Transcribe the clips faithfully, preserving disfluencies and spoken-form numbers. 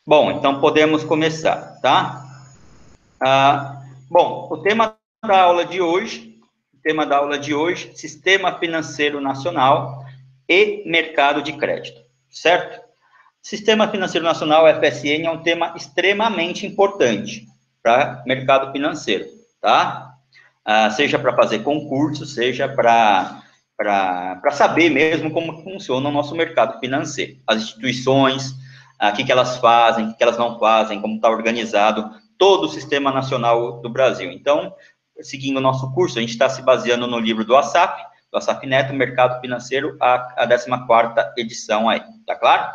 Bom, então podemos começar, tá? Ah, bom, o tema da aula de hoje, o tema da aula de hoje, Sistema Financeiro Nacional e Mercado de Crédito, certo? Sistema Financeiro Nacional, F S N, é um tema extremamente importante para o mercado financeiro, tá? Ah, seja para fazer concurso, seja para para saber mesmo como funciona o nosso mercado financeiro. As instituições, ah, o que, que elas fazem, o que, que elas não fazem, como está organizado todo o sistema nacional do Brasil. Então, seguindo o nosso curso, a gente está se baseando no livro do Assaf, do Assaf Neto, Mercado Financeiro, a, a décima quarta edição aí, tá claro?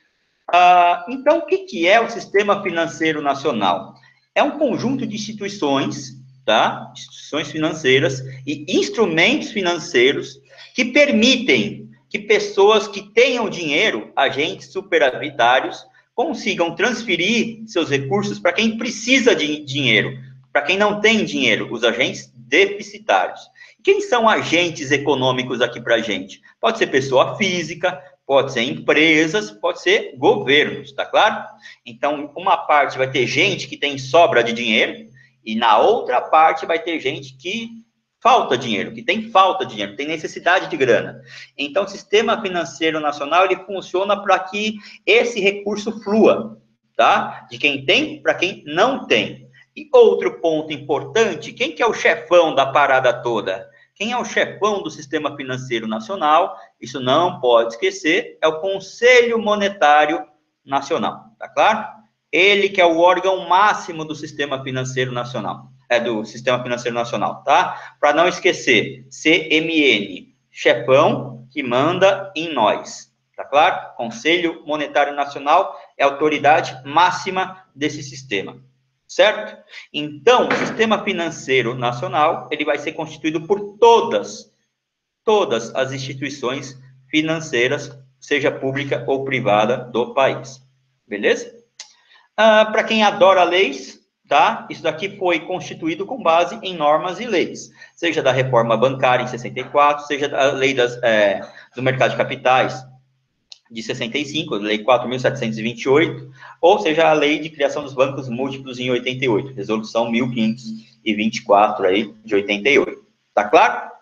Ah, então, o que, que é o Sistema Financeiro Nacional? É um conjunto de instituições, tá? Instituições financeiras e instrumentos financeiros que permitem que pessoas que tenham dinheiro, agentes superavitários, consigam transferir seus recursos para quem precisa de dinheiro, para quem não tem dinheiro, os agentes deficitários. Quem são agentes econômicos aqui para a gente? Pode ser pessoa física, pode ser empresas, pode ser governos, tá claro? Então, uma parte vai ter gente que tem sobra de dinheiro, e na outra parte vai ter gente que falta dinheiro, que tem falta de dinheiro, tem necessidade de grana. Então, o Sistema Financeiro Nacional, ele funciona para que esse recurso flua, tá? De quem tem para quem não tem. E outro ponto importante, quem que é o chefão da parada toda? Quem é o chefão do Sistema Financeiro Nacional? Isso não pode esquecer, é o Conselho Monetário Nacional, tá claro? Ele que é o órgão máximo do Sistema Financeiro Nacional, é do Sistema Financeiro Nacional, tá? Para não esquecer, C M N, chefão que manda em nós, tá claro? Conselho Monetário Nacional é a autoridade máxima desse sistema, certo? Então, o Sistema Financeiro Nacional, ele vai ser constituído por todas, todas as instituições financeiras, seja pública ou privada do país, beleza? Ah, para quem adora leis, tá? Isso daqui foi constituído com base em normas e leis, seja da reforma bancária em sessenta e quatro, seja da lei das, é, do mercado de capitais de sessenta e cinco, lei quatro mil setecentos e vinte e oito, ou seja, a lei de criação dos bancos múltiplos em oitenta e oito, resolução mil quinhentos e vinte e quatro aí, de oitenta e oito. Tá claro?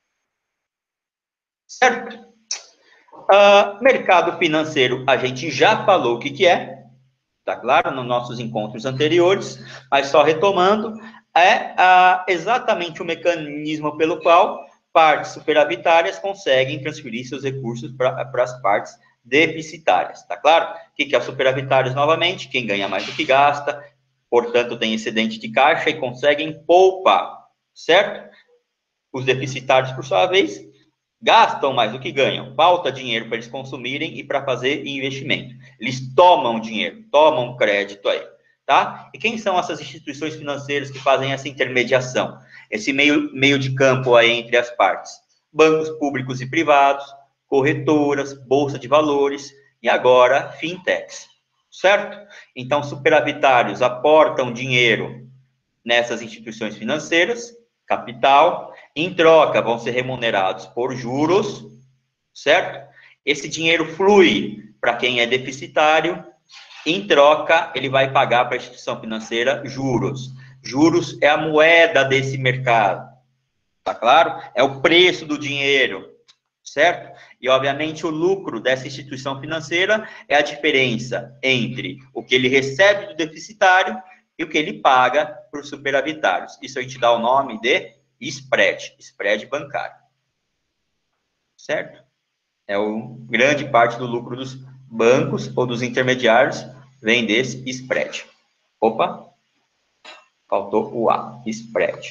Certo? Uh, mercado financeiro, a gente já falou o que, que é, tá claro, nos nossos encontros anteriores, mas só retomando, é uh, exatamente o mecanismo pelo qual partes superavitárias conseguem transferir seus recursos para as partes deficitárias, tá claro? O que, que é superavitários novamente? Quem ganha mais do que gasta, portanto tem excedente de caixa e conseguem poupar, certo? Os deficitários, por sua vez, gastam mais do que ganham, falta dinheiro para eles consumirem e para fazer investimento. Eles tomam dinheiro, tomam crédito aí, tá? E quem são essas instituições financeiras que fazem essa intermediação? Esse meio, meio de campo aí entre as partes? Bancos públicos e privados, corretoras, bolsa de valores e agora fintechs, certo? Então, superavitários aportam dinheiro nessas instituições financeiras, capital, em troca vão ser remunerados por juros, certo? Esse dinheiro flui para quem é deficitário, em troca ele vai pagar para a instituição financeira juros. Juros é a moeda desse mercado, tá claro? É o preço do dinheiro, certo? E, obviamente, o lucro dessa instituição financeira é a diferença entre o que ele recebe do deficitário e o que ele paga para os superavitários. Isso a gente dá o nome de spread, spread bancário, certo? É o grande parte do lucro dos bancos ou dos intermediários vem desse spread. Opa, faltou o A, spread.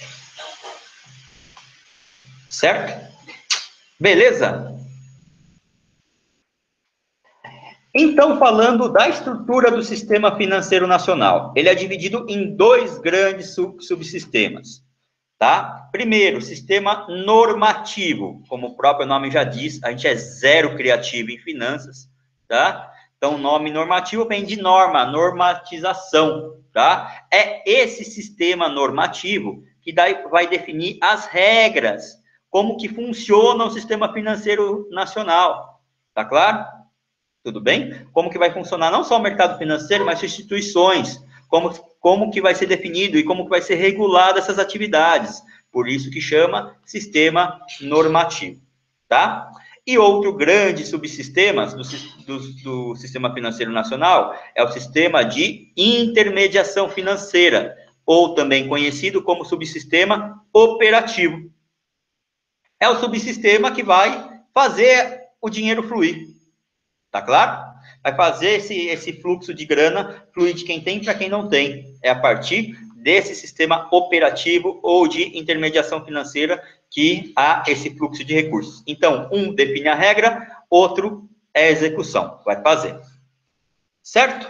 Certo? Beleza? Então, falando da estrutura do Sistema Financeiro Nacional, ele é dividido em dois grandes sub subsistemas, tá? Primeiro, sistema normativo, como o próprio nome já diz, a gente é zero criativo em finanças, tá? Então, o nome normativo vem de norma, normatização, tá? É esse sistema normativo que daí vai definir as regras, como que funciona o Sistema Financeiro Nacional, tá claro? Tudo bem? Como que vai funcionar não só o mercado financeiro, mas instituições, como, como que vai ser definido e como que vai ser regulado essas atividades. Por isso que chama sistema normativo, tá? E outro grande subsistema do, do, do Sistema Financeiro Nacional é o Sistema de Intermediação Financeira, ou também conhecido como subsistema operativo. É o subsistema que vai fazer o dinheiro fluir, tá claro? Vai fazer esse, esse fluxo de grana fluir de quem tem para quem não tem. É a partir desse sistema operativo ou de intermediação financeira que há esse fluxo de recursos. Então, um define a regra, outro é a execução, vai fazer. Certo?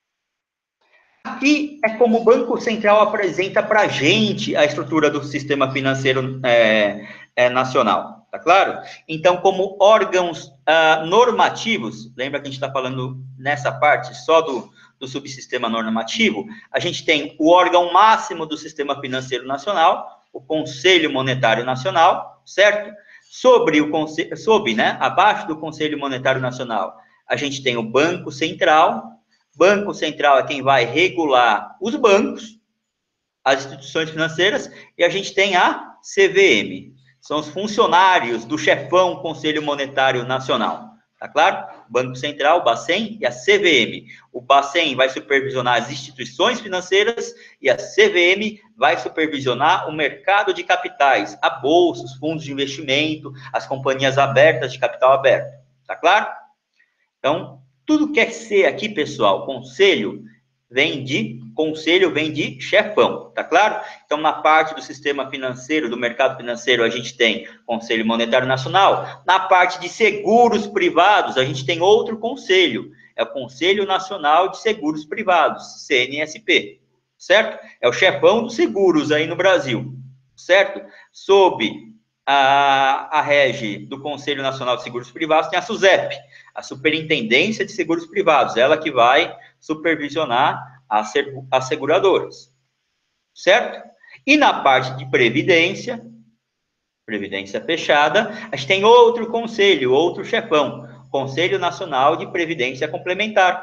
Aqui é como o Banco Central apresenta para a gente a estrutura do sistema financeiro é, é, nacional, tá claro? Então, como órgãos ah, normativos, lembra que a gente está falando nessa parte só do, do subsistema normativo, a gente tem o órgão máximo do sistema financeiro nacional, o Conselho Monetário Nacional, certo? Sobre o conselho, sob, né, abaixo do Conselho Monetário Nacional, a gente tem o Banco Central. Banco Central é quem vai regular os bancos, as instituições financeiras, e a gente tem a C V M. São os funcionários do chefão Conselho Monetário Nacional. Tá claro? Banco Central, o Bacen e a C V M. O Bacen vai supervisionar as instituições financeiras e a C V M vai supervisionar o mercado de capitais, a bolsa, os fundos de investimento, as companhias abertas de capital aberto. Tá claro? Então, tudo que é C aqui, pessoal, conselho, vem de, conselho vem de chefão, tá claro? Então, na parte do sistema financeiro, do mercado financeiro, a gente tem Conselho Monetário Nacional. Na parte de seguros privados, a gente tem outro conselho, é o Conselho Nacional de Seguros Privados, C N S P, certo? É o chefão dos seguros aí no Brasil, certo? Sob a, a rege do Conselho Nacional de Seguros Privados, tem a SUSEP, a Superintendência de Seguros Privados, ela que vai supervisionar as, as seguradoras, certo? E na parte de previdência, previdência fechada, a gente tem outro conselho, outro chefão, Conselho Nacional de Previdência Complementar,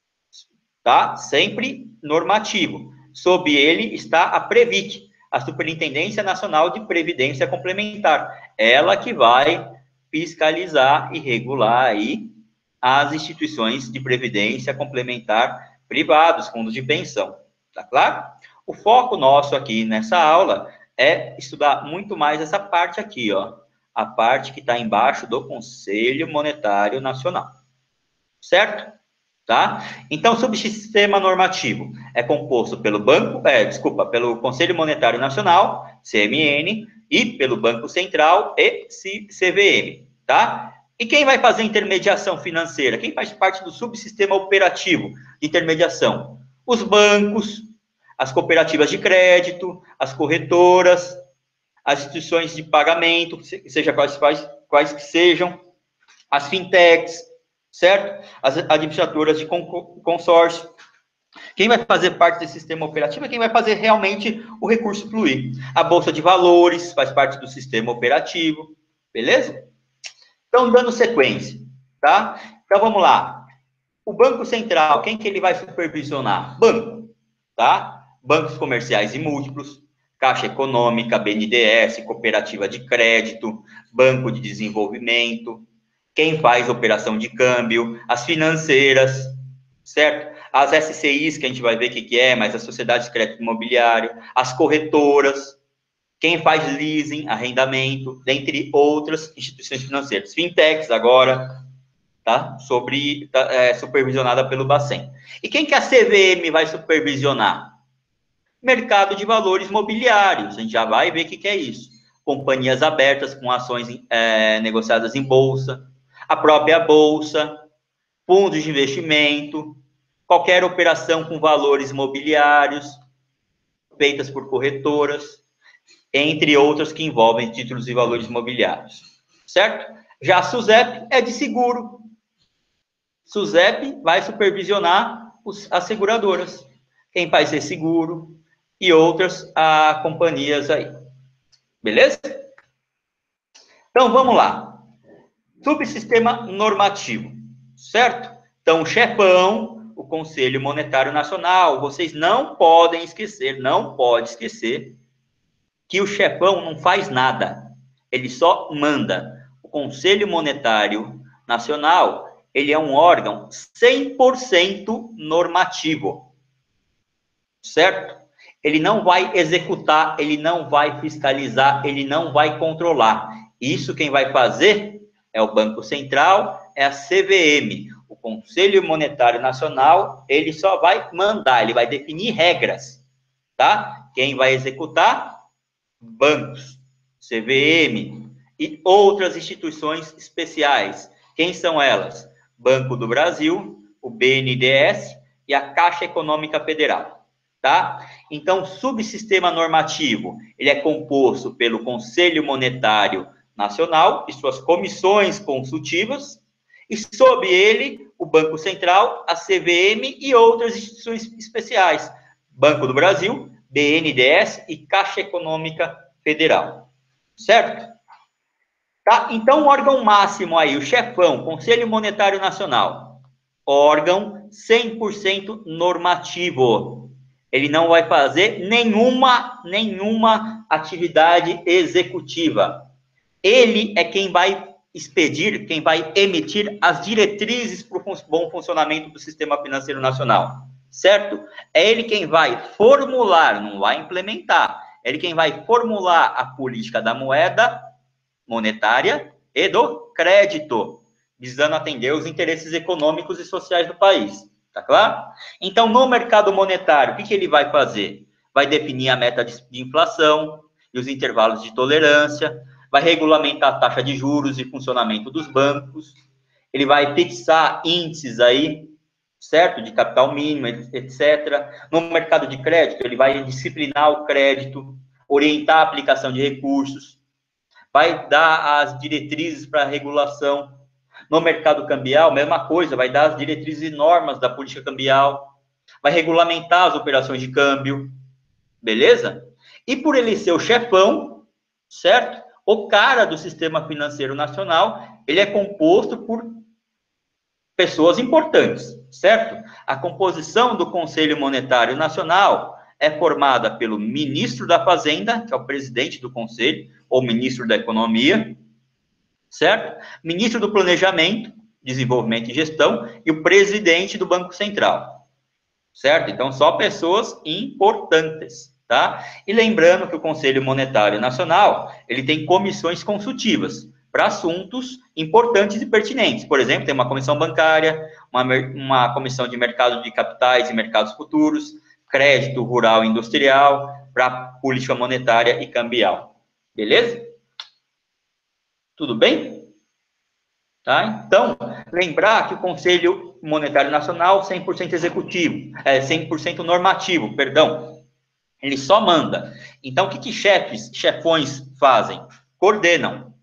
tá? Sempre normativo. Sob ele está a Previc, a Superintendência Nacional de Previdência Complementar, ela que vai fiscalizar e regular aí as instituições de previdência complementar privados, fundos de pensão, tá claro? O foco nosso aqui nessa aula é estudar muito mais essa parte aqui, ó, a parte que está embaixo do Conselho Monetário Nacional, certo? Tá? Então, o subsistema normativo é composto pelo Banco, é, desculpa, pelo Conselho Monetário Nacional, C M N, e pelo Banco Central e C V M, tá? E quem vai fazer intermediação financeira? Quem faz parte do subsistema operativo de intermediação? Os bancos, as cooperativas de crédito, as corretoras, as instituições de pagamento, seja quais, quais, quais que sejam, as fintechs, certo? As administradoras de consórcio. Quem vai fazer parte desse sistema operativo é quem vai fazer realmente o recurso fluir. A Bolsa de Valores faz parte do sistema operativo, beleza? Então, dando sequência, tá? Então, vamos lá. O Banco Central, quem que ele vai supervisionar? Banco, tá? Bancos comerciais e múltiplos, Caixa Econômica, B N D E S, Cooperativa de Crédito, Banco de Desenvolvimento, quem faz operação de câmbio, as financeiras, certo? As S C Is, que a gente vai ver o que, que é, mas as sociedades de crédito imobiliário, as corretoras, quem faz leasing, arrendamento, dentre outras instituições financeiras. Fintechs agora, tá? Sobre, tá, é, supervisionada pelo Bacen. E quem que a C V M vai supervisionar? Mercado de valores mobiliários, a gente já vai ver o que, que é isso. Companhias abertas com ações é, negociadas em bolsa, a própria bolsa, fundos de investimento, qualquer operação com valores mobiliários, feitas por corretoras, entre outras que envolvem títulos e valores imobiliários, certo? Já a SUSEP é de seguro. SUSEP vai supervisionar os, as seguradoras, quem faz esse seguro e outras a, companhias aí, beleza? Então, vamos lá. Subsistema normativo, certo? Então, o chefão, o Conselho Monetário Nacional, vocês não podem esquecer, não pode esquecer que o chefão não faz nada, ele só manda. O Conselho Monetário Nacional, ele é um órgão cem por cento normativo, certo? Ele não vai executar, ele não vai fiscalizar, ele não vai controlar. Isso quem vai fazer é o Banco Central, é a C V M. O Conselho Monetário Nacional, ele só vai mandar, ele vai definir regras, tá? Quem vai executar? Bancos, C V M e outras instituições especiais. Quem são elas? Banco do Brasil, o B N D E S e a Caixa Econômica Federal, tá? Então, o subsistema normativo, ele é composto pelo Conselho Monetário Nacional e suas comissões consultivas, e sob ele, o Banco Central, a C V M e outras instituições especiais, Banco do Brasil, B N D E S e Caixa Econômica Federal, certo? Tá? Então, o órgão máximo aí, o chefão, Conselho Monetário Nacional, órgão cem por cento normativo. Ele não vai fazer nenhuma, nenhuma atividade executiva. Ele é quem vai expedir, quem vai emitir as diretrizes para o bom funcionamento do sistema financeiro nacional, certo? É ele quem vai formular, não vai implementar, é ele quem vai formular a política da moeda monetária e do crédito, visando atender os interesses econômicos e sociais do país, tá claro? Então, no mercado monetário, o que, que ele vai fazer? Vai definir a meta de inflação e os intervalos de tolerância, vai regulamentar a taxa de juros e funcionamento dos bancos, ele vai fixar índices aí, certo? De capital mínimo, etcétera. No mercado de crédito, ele vai disciplinar o crédito, orientar a aplicação de recursos, vai dar as diretrizes para a regulação. No mercado cambial, mesma coisa, vai dar as diretrizes e normas da política cambial, vai regulamentar as operações de câmbio, beleza? E por ele ser o chefão, certo? O cara do sistema financeiro nacional, ele é composto por pessoas importantes, certo? A composição do Conselho Monetário Nacional é formada pelo ministro da Fazenda, que é o presidente do Conselho, ou ministro da Economia, certo? Ministro do Planejamento, Desenvolvimento e Gestão, e o presidente do Banco Central, certo? Então, só pessoas importantes, tá? E lembrando que o Conselho Monetário Nacional, ele tem comissões consultivas para assuntos importantes e pertinentes. Por exemplo, tem uma comissão bancária, uma, uma comissão de mercado de capitais e mercados futuros, crédito rural e industrial, para política monetária e cambial. Beleza? Tudo bem? Tá? Então, lembrar que o Conselho Monetário Nacional, cem por cento executivo, é cem por cento normativo, perdão, ele só manda. Então, o que, que chefes, chefões fazem? Coordenam.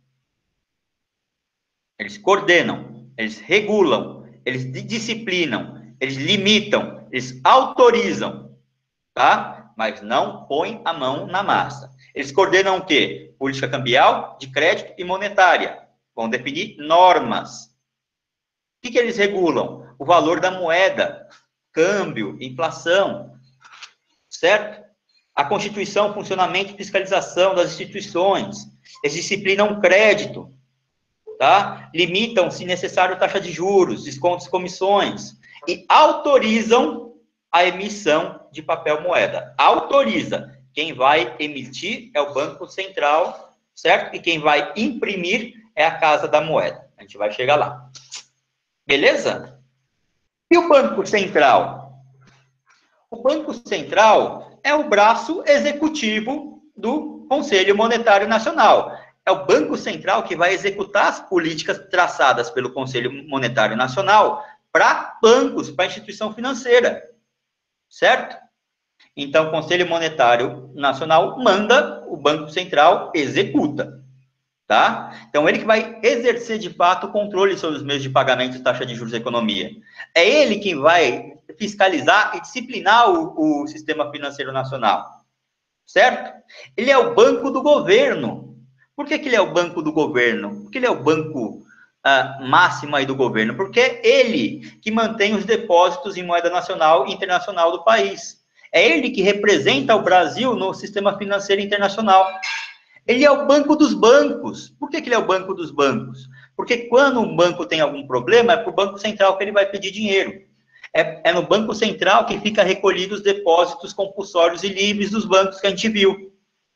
Eles coordenam, eles regulam, eles disciplinam, eles limitam, eles autorizam, tá? Mas não põem a mão na massa. Eles coordenam o quê? Política cambial, de crédito e monetária. Vão definir normas. O que, que eles regulam? O valor da moeda, câmbio, inflação, certo? A constituição, funcionamento e fiscalização das instituições. Eles disciplinam o crédito, tá? Limitam, se necessário, taxa de juros, descontos, comissões. E autorizam a emissão de papel moeda. Autoriza. Quem vai emitir é o Banco Central, certo? E quem vai imprimir é a Casa da Moeda. A gente vai chegar lá. Beleza? E o Banco Central? O Banco Central é o braço executivo do Conselho Monetário Nacional. É o Banco Central que vai executar as políticas traçadas pelo Conselho Monetário Nacional para bancos, para instituição financeira. Certo? Então, o Conselho Monetário Nacional manda, o Banco Central executa. Tá? Então, ele que vai exercer, de fato, o controle sobre os meios de pagamento e taxa de juros da economia. É ele quem vai fiscalizar e disciplinar o, o sistema financeiro nacional. Certo? Ele é o banco do governo. Por que, que ele é o banco do governo? Porque ele é o banco uh, máximo aí do governo? Porque é ele que mantém os depósitos em moeda nacional e internacional do país. É ele que representa o Brasil no sistema financeiro internacional. Ele é o banco dos bancos. Por que, que ele é o banco dos bancos? Porque quando um banco tem algum problema, é para o Banco Central que ele vai pedir dinheiro. É, é no Banco Central que fica recolhido os depósitos compulsórios e livres dos bancos que a gente viu.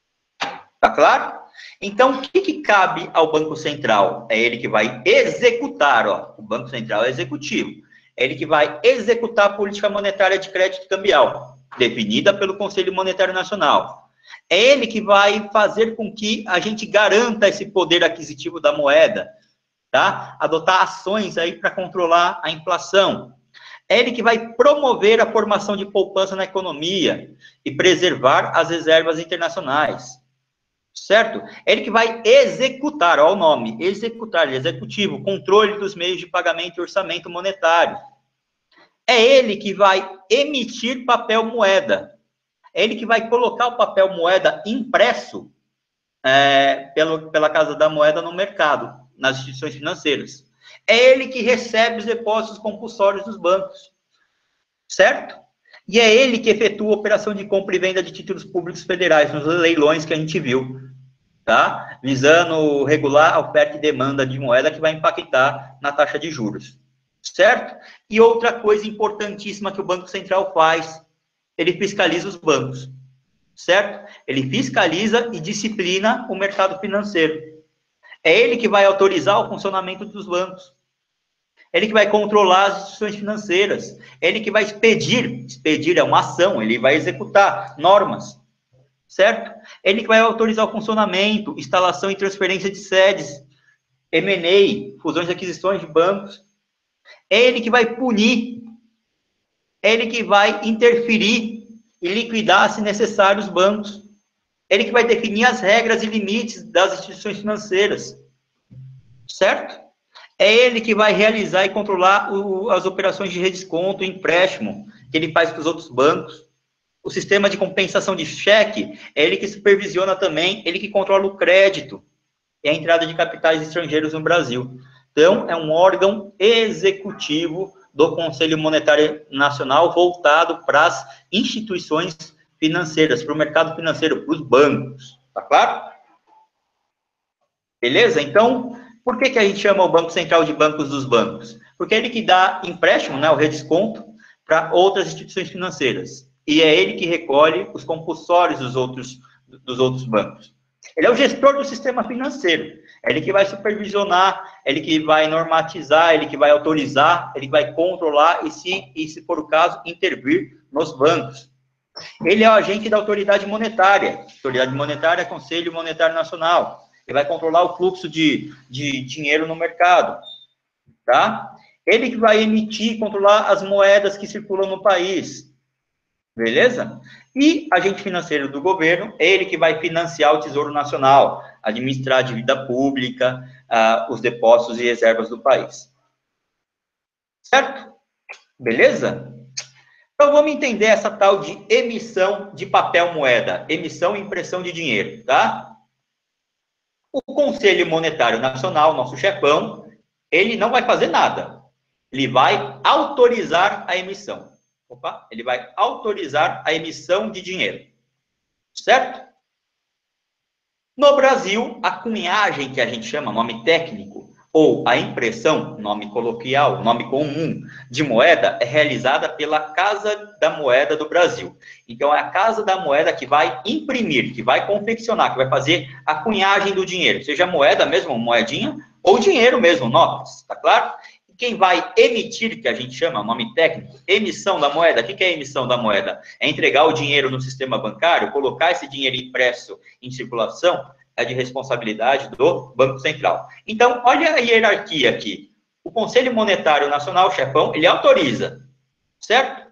Tá claro? Então, o que, que cabe ao Banco Central? É ele que vai executar, ó. O Banco Central é executivo. É ele que vai executar a política monetária de crédito cambial, definida pelo Conselho Monetário Nacional. É ele que vai fazer com que a gente garanta esse poder aquisitivo da moeda, tá? Adotar ações aí para controlar a inflação. É ele que vai promover a formação de poupança na economia e preservar as reservas internacionais, certo? É ele que vai executar, olha o nome, executar, executivo, controle dos meios de pagamento e orçamento monetário. É ele que vai emitir papel moeda. É ele que vai colocar o papel moeda impresso é, pelo, pela Casa da Moeda no mercado, nas instituições financeiras. É ele que recebe os depósitos compulsórios dos bancos, certo? E é ele que efetua a operação de compra e venda de títulos públicos federais, nos leilões que a gente viu, tá? Visando regular a oferta e demanda de moeda que vai impactar na taxa de juros, certo? E outra coisa importantíssima que o Banco Central faz, ele fiscaliza os bancos, certo? Ele fiscaliza e disciplina o mercado financeiro. É ele que vai autorizar o funcionamento dos bancos. É ele que vai controlar as instituições financeiras. É ele que vai expedir, expedir é uma ação, ele vai executar normas, certo? É ele que vai autorizar o funcionamento, instalação e transferência de sedes, M and A, fusões e aquisições de bancos. É ele que vai punir, é ele que vai interferir e liquidar, se necessário, os bancos. É ele que vai definir as regras e limites das instituições financeiras, certo? É ele que vai realizar e controlar o, as operações de redesconto e empréstimo que ele faz com os outros bancos. O sistema de compensação de cheque, é ele que supervisiona também, ele que controla o crédito e a entrada de capitais estrangeiros no Brasil. Então, é um órgão executivo do Conselho Monetário Nacional voltado para as instituições financeiras, para o mercado financeiro, para os bancos. Tá claro? Beleza? Então, por que, que a gente chama o Banco Central de bancos dos bancos? Porque é ele que dá empréstimo, né, o redesconto, para outras instituições financeiras. E é ele que recolhe os compulsórios dos outros, dos outros bancos. Ele é o gestor do sistema financeiro. É ele que vai supervisionar, é ele que vai normatizar, é ele que vai autorizar, é ele que vai controlar e, se, e, se for o caso, intervir nos bancos. Ele é o agente da autoridade monetária. Autoridade monetária é Conselho Monetário Nacional. Ele vai controlar o fluxo de, de dinheiro no mercado, tá? Ele que vai emitir e controlar as moedas que circulam no país, beleza? E agente financeiro do governo, ele que vai financiar o Tesouro Nacional, administrar a dívida pública, uh, os depósitos e reservas do país. Certo? Beleza? Então, vamos entender essa tal de emissão de papel moeda, emissão e impressão de dinheiro, tá? O Conselho Monetário Nacional, nosso chefão, ele não vai fazer nada. Ele vai autorizar a emissão. Opa, ele vai autorizar a emissão de dinheiro. Certo? No Brasil, a cunhagem, que a gente chama, nome técnico, ou a impressão, nome coloquial, nome comum, de moeda, é realizada pela Casa da Moeda do Brasil. Então, é a Casa da Moeda que vai imprimir, que vai confeccionar, que vai fazer a cunhagem do dinheiro, seja moeda mesmo, moedinha, ou dinheiro mesmo, notas, tá claro? E quem vai emitir, que a gente chama, nome técnico, emissão da moeda, o que é a emissão da moeda? É entregar o dinheiro no sistema bancário, colocar esse dinheiro impresso em circulação, é de responsabilidade do Banco Central. Então, olha a hierarquia aqui. O Conselho Monetário Nacional, o chefão, ele autoriza, certo?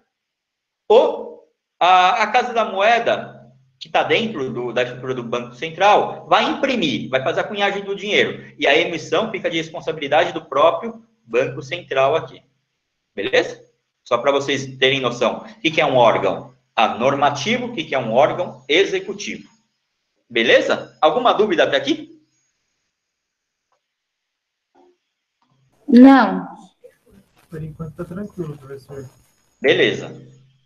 Ou a, a Casa da Moeda, que está dentro do, da estrutura do Banco Central, vai imprimir, vai fazer a cunhagem do dinheiro. E a emissão fica de responsabilidade do próprio Banco Central aqui. Beleza? Só para vocês terem noção. O que é um órgão normativo, o que é um órgão executivo. Beleza? Alguma dúvida até aqui? Não. Por enquanto tá tranquilo, professor. Beleza.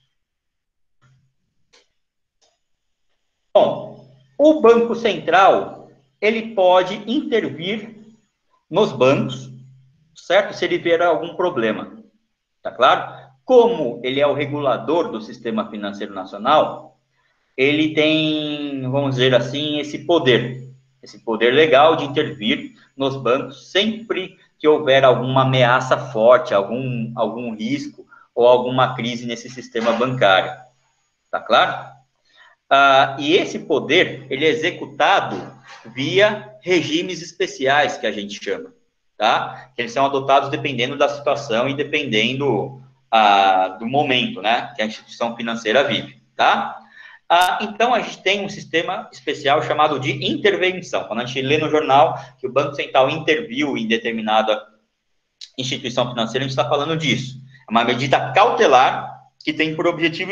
Bom, o Banco Central, ele pode intervir nos bancos, certo? Se ele ver algum problema, tá claro? Como ele é o regulador do sistema financeiro nacional, ele tem, vamos dizer assim, esse poder, esse poder legal de intervir nos bancos sempre que houver alguma ameaça forte, algum, algum risco ou alguma crise nesse sistema bancário, tá claro? Ah, e esse poder, ele é executado via regimes especiais, que a gente chama, tá? Eles são adotados dependendo da situação e dependendo ah, do momento, né, que a instituição financeira vive, tá? Ah, então, a gente tem um sistema especial chamado de intervenção. Quando a gente lê no jornal que o Banco Central interviu em determinada instituição financeira, a gente está falando disso. É uma medida cautelar que tem por objetivo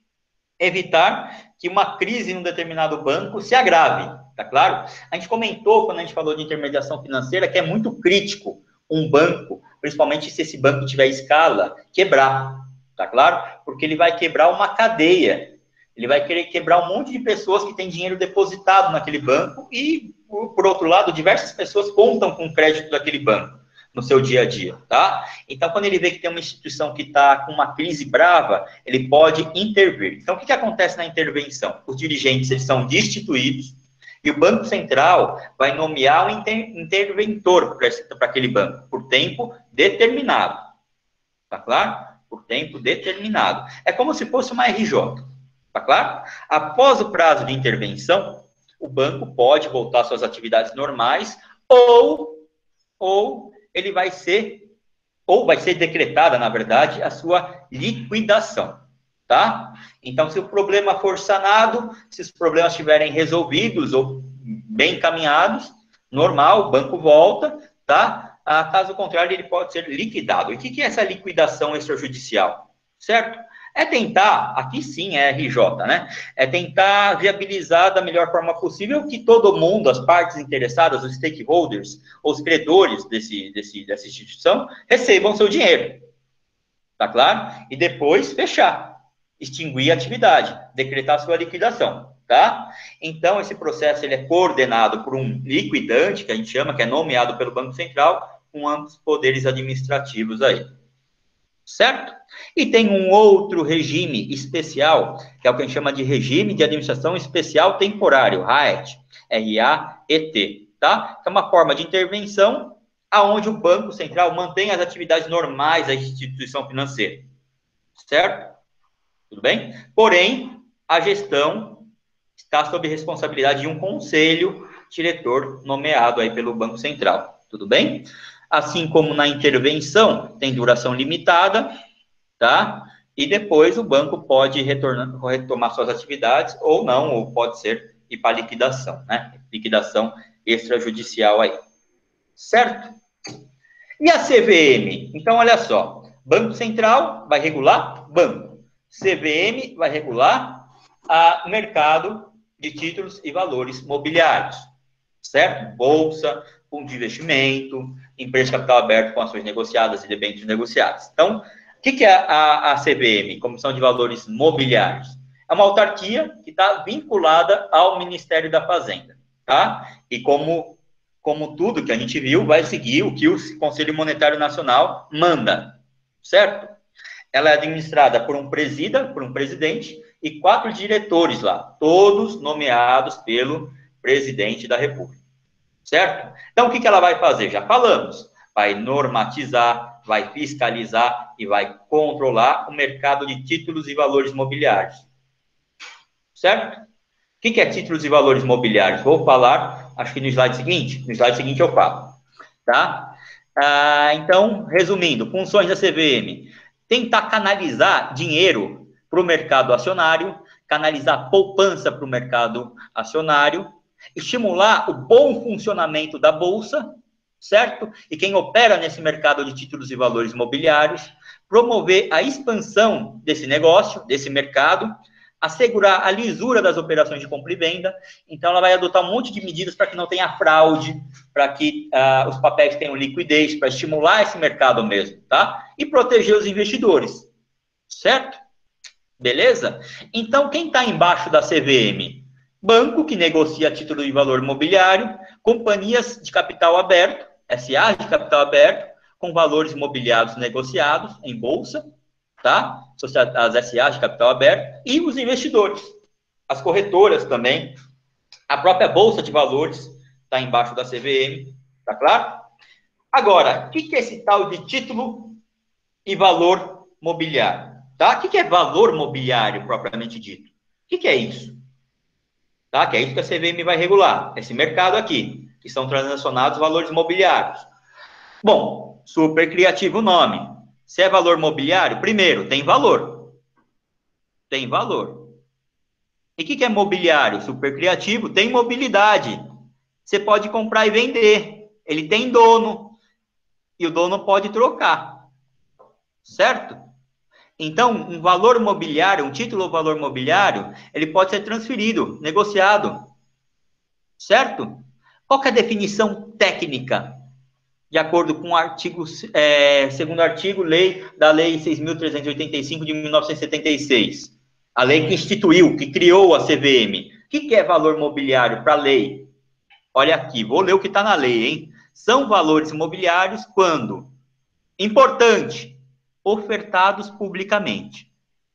evitar que uma crise em um determinado banco se agrave, tá claro? A gente comentou, quando a gente falou de intermediação financeira, que é muito crítico um banco, principalmente se esse banco tiver escala, quebrar, tá claro? Porque ele vai quebrar uma cadeia, ele vai querer quebrar um monte de pessoas que têm dinheiro depositado naquele banco e, por outro lado, diversas pessoas contam com o crédito daquele banco no seu dia a dia, tá? Então, quando ele vê que tem uma instituição que está com uma crise brava, ele pode intervir. Então, o que, que acontece na intervenção? Os dirigentes, eles são destituídos e o Banco Central vai nomear um inter interventor para aquele banco, por tempo determinado, tá claro? Por tempo determinado. É como se fosse uma R J, tá claro? Após o prazo de intervenção, o banco pode voltar às suas atividades normais ou, ou ele vai ser, ou vai ser decretada, na verdade, a sua liquidação, tá? Então, se o problema for sanado, se os problemas estiverem resolvidos ou bem encaminhados, normal, o banco volta, tá? Ah, caso contrário, ele pode ser liquidado. E o que é essa liquidação extrajudicial? Certo? É tentar, aqui sim é R J, né? É tentar viabilizar da melhor forma possível que todo mundo, as partes interessadas, os stakeholders, os credores desse, desse, dessa instituição, recebam seu dinheiro. Tá claro? E depois fechar, extinguir a atividade, decretar sua liquidação, tá? Então, esse processo ele é coordenado por um liquidante, que a gente chama, que é nomeado pelo Banco Central, com ambos poderes administrativos aí. Certo? E tem um outro regime especial, que é o que a gente chama de regime de administração especial temporário, RAET, R A E T, tá? Que é uma forma de intervenção aonde o Banco Central mantém as atividades normais da instituição financeira, certo? Tudo bem? Porém, a gestão está sob responsabilidade de um conselho diretor nomeado aí pelo Banco Central, tudo bem? Assim como na intervenção, tem duração limitada, tá? E depois o banco pode retornar, retomar suas atividades ou não, ou pode ser ir para liquidação, né? Liquidação extrajudicial aí. Certo? E a C V M? Então, olha só. Banco Central vai regular banco. C V M vai regular o mercado de títulos e valores mobiliários. Certo? Bolsa, fundo de investimento, empresa de capital aberto com ações negociadas e debêntures negociadas. Então, o que, que é a, a C V M, Comissão de Valores Mobiliários? É uma autarquia que está vinculada ao Ministério da Fazenda, tá? E como, como tudo que a gente viu, vai seguir o que o Conselho Monetário Nacional manda, certo? Ela é administrada por um presida, por um presidente, e quatro diretores lá, todos nomeados pelo presidente da República, certo? Então, o que, que ela vai fazer? Já falamos, vai normatizar, vai fiscalizar e vai controlar o mercado de títulos e valores mobiliários, certo? O que, que é títulos e valores mobiliários? Vou falar, acho que no slide seguinte, no slide seguinte eu falo, tá? Ah, então, resumindo, funções da C V M, tentar canalizar dinheiro para o mercado acionário, canalizar poupança para o mercado acionário, estimular o bom funcionamento da Bolsa, certo? E quem opera nesse mercado de títulos e valores mobiliários, promover a expansão desse negócio, desse mercado, assegurar a lisura das operações de compra e venda. Então, ela vai adotar um monte de medidas para que não tenha fraude, para que uh, os papéis tenham liquidez, para estimular esse mercado mesmo, tá? E proteger os investidores, certo? Beleza? Então, quem está embaixo da C V M? Banco, que negocia título de valor imobiliário, companhias de capital aberto, S A de capital aberto, com valores imobiliários negociados em bolsa, tá? As S A de capital aberto, e os investidores, as corretoras também, a própria bolsa de valores está embaixo da C V M, tá claro? Agora, o que, que é esse tal de título e valor mobiliário? Tá? O que, que é valor mobiliário, propriamente dito? O que, que é isso? Tá? Que é isso que a C V M vai regular, esse mercado aqui, que são transacionados valores mobiliários. Bom, super criativo o nome. Se é valor mobiliário, primeiro, tem valor. Tem valor. E o que, que é mobiliário? Super criativo, tem mobilidade. Você pode comprar e vender. Ele tem dono. E o dono pode trocar. Certo? Então, um valor mobiliário, um título ou valor mobiliário, ele pode ser transferido, negociado. Certo? Qual que é a definição técnica? De acordo com o artigo, é, segundo artigo, lei da Lei seis mil trezentos e oitenta e cinco de mil novecentos e setenta e seis. A lei que instituiu, que criou a C V M. O que, que é valor mobiliário para a lei? Olha aqui, vou ler o que está na lei, hein? São valores imobiliários quando, importante, ofertados publicamente.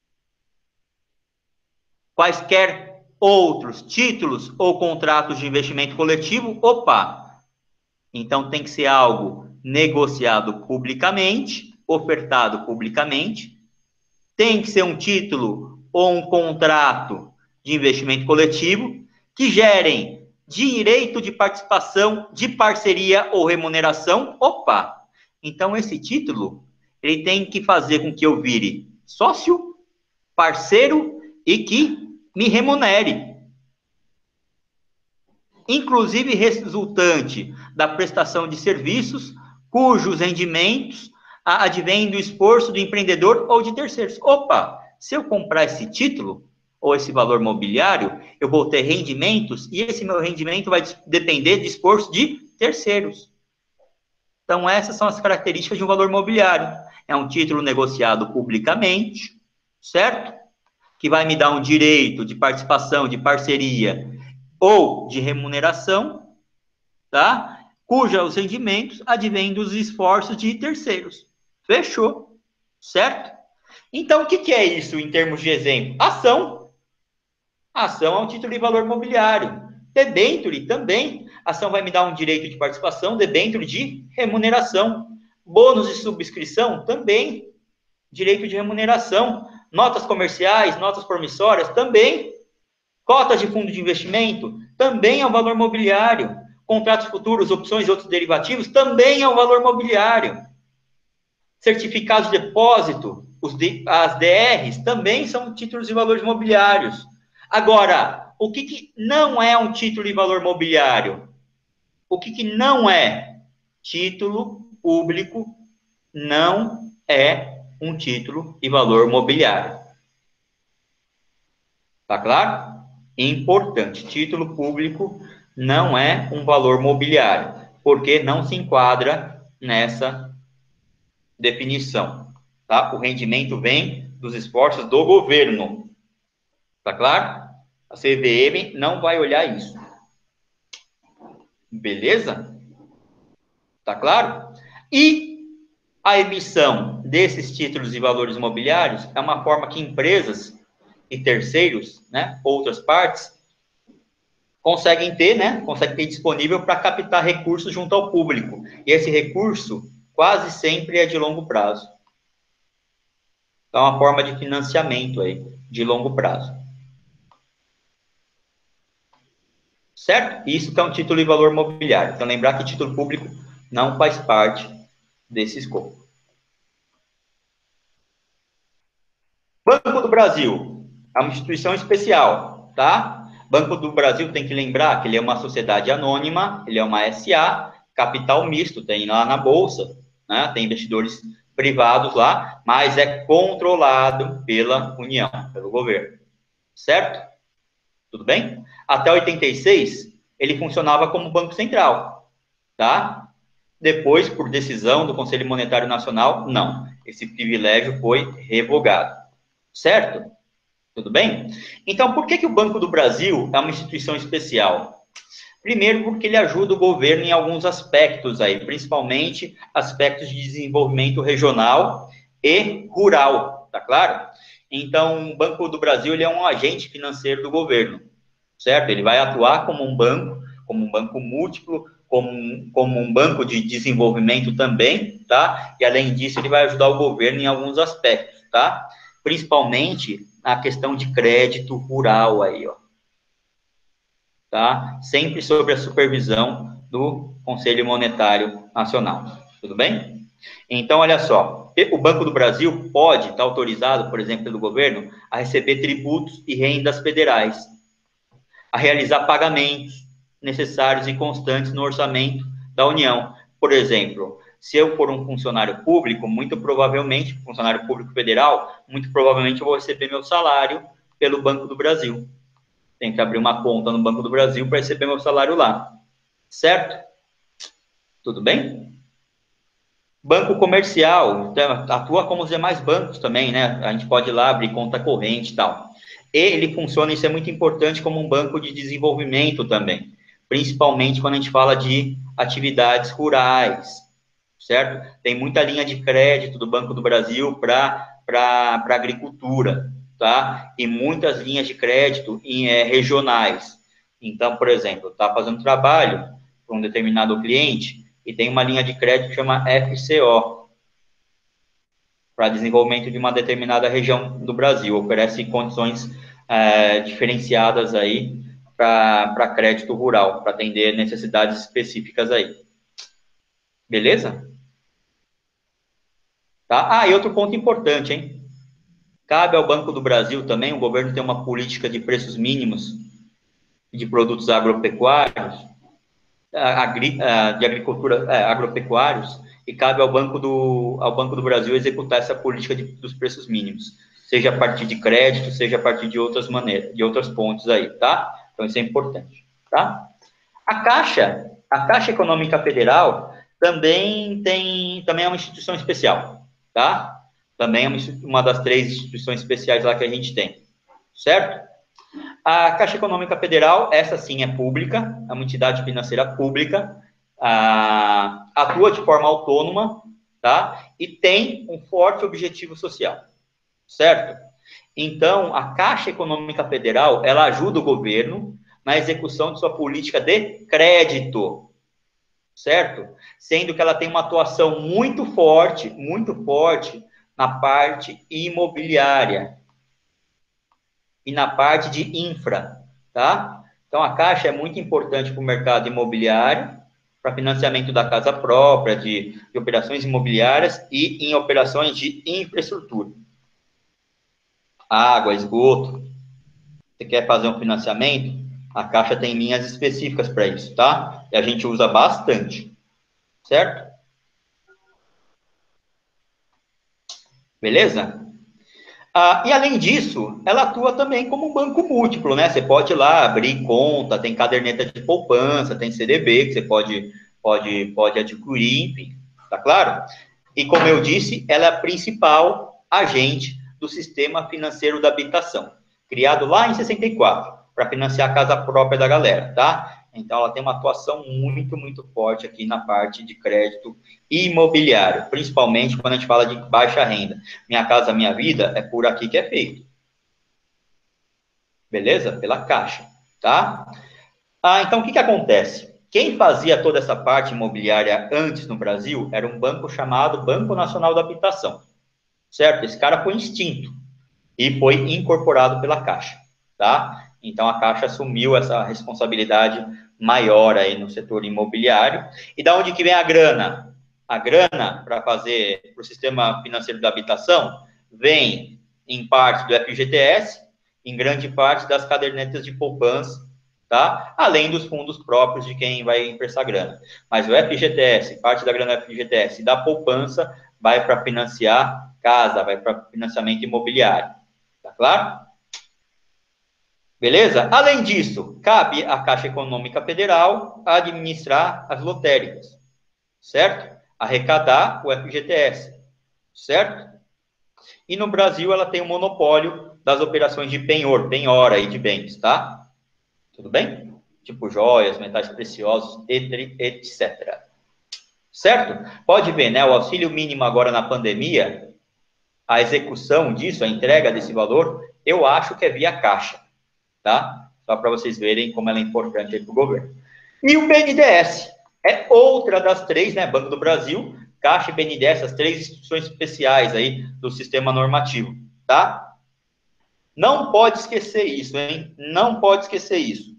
Quaisquer outros títulos ou contratos de investimento coletivo, opa! Então, tem que ser algo negociado publicamente, ofertado publicamente. Tem que ser um título ou um contrato de investimento coletivo que gerem direito de participação, de parceria ou remuneração. Opa! Então, esse título, ele tem que fazer com que eu vire sócio, parceiro e que me remunere. Inclusive resultante da prestação de serviços cujos rendimentos advêm do esforço do empreendedor ou de terceiros. Opa, se eu comprar esse título ou esse valor mobiliário, eu vou ter rendimentos e esse meu rendimento vai depender de esforço de terceiros. Então, essas são as características de um valor mobiliário. É um título negociado publicamente, certo? Que vai me dar um direito de participação, de parceria ou de remuneração, tá? Cujos rendimentos advêm dos esforços de terceiros. Fechou, certo? Então, o que, que é isso em termos de exemplo? Ação. Ação é um título de valor mobiliário. Debênture também. Ação vai me dar um direito de participação, debênture de remuneração. Bônus de subscrição também. Direito de remuneração. Notas comerciais, notas promissórias também. Cotas de fundo de investimento também é um valor mobiliário. Contratos futuros, opções e outros derivativos também é um valor mobiliário. Certificados de depósito, os D, as D Rs, também são títulos de valores mobiliários. Agora, o que, que não é um título de valor mobiliário? O que, que não é? Título público não é um título de valor mobiliário. Tá claro? Importante, título público não é um valor mobiliário, porque não se enquadra nessa definição, tá? O rendimento vem dos esforços do governo, tá claro? A C V M não vai olhar isso. Beleza? Tá claro? E a emissão desses títulos de valores imobiliários é uma forma que empresas e terceiros, né, outras partes, conseguem ter, né, conseguem ter disponível para captar recursos junto ao público. E esse recurso quase sempre é de longo prazo. Então, é uma forma de financiamento aí, de longo prazo. Certo? Isso que é um título de valor mobiliário. Então, lembrar que título público não faz parte desse escopo. Banco do Brasil é uma instituição especial, tá? Banco do Brasil tem que lembrar que ele é uma sociedade anônima, ele é uma S A, capital misto, tem lá na Bolsa, né? Tem investidores privados lá, mas é controlado pela União, pelo governo, certo? Tudo bem? Até oitenta e seis, ele funcionava como Banco Central, tá? Depois, por decisão do Conselho Monetário Nacional, não. Esse privilégio foi revogado, certo? Tudo bem? Então, por que que o Banco do Brasil é uma instituição especial? Primeiro, porque ele ajuda o governo em alguns aspectos aí, principalmente aspectos de desenvolvimento regional e rural, tá claro? Então, o Banco do Brasil ele é um agente financeiro do governo, certo? Ele vai atuar como um banco, como um banco múltiplo, como um, como um banco de desenvolvimento também, tá? E, além disso, ele vai ajudar o governo em alguns aspectos, tá? Principalmente na questão de crédito rural aí, ó. Tá? Sempre sob a supervisão do Conselho Monetário Nacional. Tudo bem? Então, olha só, o Banco do Brasil pode estar autorizado, por exemplo, pelo governo, a receber tributos e rendas federais, a realizar pagamentos necessários e constantes no orçamento da União. Por exemplo, se eu for um funcionário público, muito provavelmente, funcionário público federal, muito provavelmente eu vou receber meu salário pelo Banco do Brasil. Tem que abrir uma conta no Banco do Brasil para receber meu salário lá. Certo? Tudo bem? Banco comercial, atua como os demais bancos também, né? A gente pode ir lá abrir conta corrente e tal. E ele funciona, isso é muito importante, como um banco de desenvolvimento também. Principalmente quando a gente fala de atividades rurais, certo? Tem muita linha de crédito do Banco do Brasil para para agricultura, tá? E muitas linhas de crédito em, é, regionais. Então, por exemplo, está fazendo trabalho para um determinado cliente e tem uma linha de crédito que chama F C O, para desenvolvimento de uma determinada região do Brasil. Oferece condições é, diferenciadas aí para crédito rural, para atender necessidades específicas aí. Beleza? Tá? Ah, e outro ponto importante, hein? Cabe ao Banco do Brasil também, o governo tem uma política de preços mínimos de produtos agropecuários, agri, de agricultura, é, agropecuários, e cabe ao Banco do, ao Banco do Brasil executar essa política de, dos preços mínimos, seja a partir de crédito, seja a partir de outras maneiras, de outras pontes aí, tá? Então, isso é importante, tá? A Caixa, a Caixa Econômica Federal também tem, também é uma instituição especial, tá? Também é uma, uma das três instituições especiais lá que a gente tem, certo? A Caixa Econômica Federal, essa sim é pública, é uma entidade financeira pública, ah, atua de forma autônoma, tá? E tem um forte objetivo social, certo? Então, a Caixa Econômica Federal, ela ajuda o governo na execução de sua política de crédito, certo? Sendo que ela tem uma atuação muito forte, muito forte na parte imobiliária e na parte de infra, tá? Então, a Caixa é muito importante para o mercado imobiliário, para financiamento da casa própria, de, de operações imobiliárias e em operações de infraestrutura. Água, esgoto. Você quer fazer um financiamento? A Caixa tem linhas específicas para isso, tá? E a gente usa bastante, certo? Beleza? Ah, e, além disso, ela atua também como um banco múltiplo, né? Você pode ir lá abrir conta, tem caderneta de poupança, tem C D B que você pode, pode, pode adquirir, enfim, tá claro? E, como eu disse, ela é a principal agente do sistema financeiro da habitação, criado lá em sessenta e quatro, para financiar a casa própria da galera, tá? Então, ela tem uma atuação muito, muito forte aqui na parte de crédito imobiliário, principalmente quando a gente fala de baixa renda. Minha Casa Minha Vida é por aqui que é feito. Beleza? Pela Caixa, tá? Ah, então, o que que acontece? Quem fazia toda essa parte imobiliária antes no Brasil era um banco chamado Banco Nacional da Habitação, certo? Esse cara foi extinto e foi incorporado pela Caixa, tá? Então, a Caixa assumiu essa responsabilidade maior aí no setor imobiliário. E da onde que vem a grana? A grana para fazer para o sistema financeiro da habitação vem em parte do F G T S, em grande parte das cadernetas de poupança, tá? Além dos fundos próprios de quem vai emprestar grana. Mas o F G T S, parte da grana do F G T S e da poupança vai para financiar casa, vai para financiamento imobiliário. Tá claro? Beleza? Além disso, cabe à Caixa Econômica Federal administrar as lotéricas, certo? Arrecadar o F G T S, certo? E no Brasil ela tem o monopólio das operações de penhor, penhora aí de bens, tá? Tudo bem? Tipo joias, metais preciosos, etcétera. Certo? Pode ver, né? O auxílio mínimo agora na pandemia, a execução disso, a entrega desse valor, eu acho que é via Caixa, tá? Só para vocês verem como ela é importante aí para o governo. E o B N D E S é outra das três, né? Banco do Brasil, Caixa e B N D E S, as três instituições especiais aí do sistema normativo, tá? Não pode esquecer isso, hein? Não pode esquecer isso.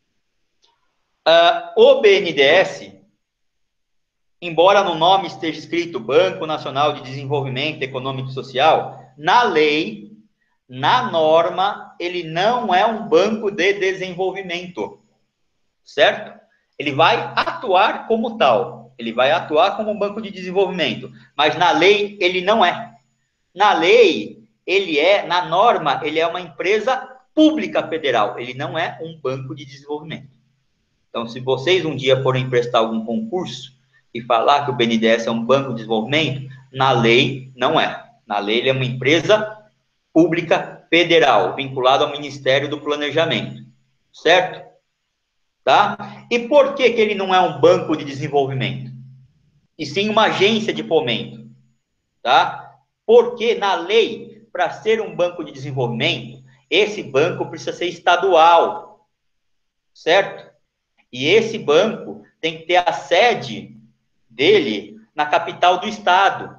Uh, o B N D E S, embora no nome esteja escrito Banco Nacional de Desenvolvimento Econômico e Social, na lei, na norma, ele não é um banco de desenvolvimento, certo? Ele vai atuar como tal, ele vai atuar como um banco de desenvolvimento, mas na lei ele não é. Na lei, ele é, na norma, ele é uma empresa pública federal, ele não é um banco de desenvolvimento. Então, se vocês um dia forem prestar algum concurso e falar que o B N D E S é um banco de desenvolvimento, na lei não é. Na lei ele é uma empresa pública federal, vinculada ao Ministério do Planejamento, certo? Tá? E por que que ele não é um banco de desenvolvimento? E sim uma agência de fomento, tá? Porque na lei, para ser um banco de desenvolvimento, esse banco precisa ser estadual, certo? E esse banco tem que ter a sede dele na capital do estado,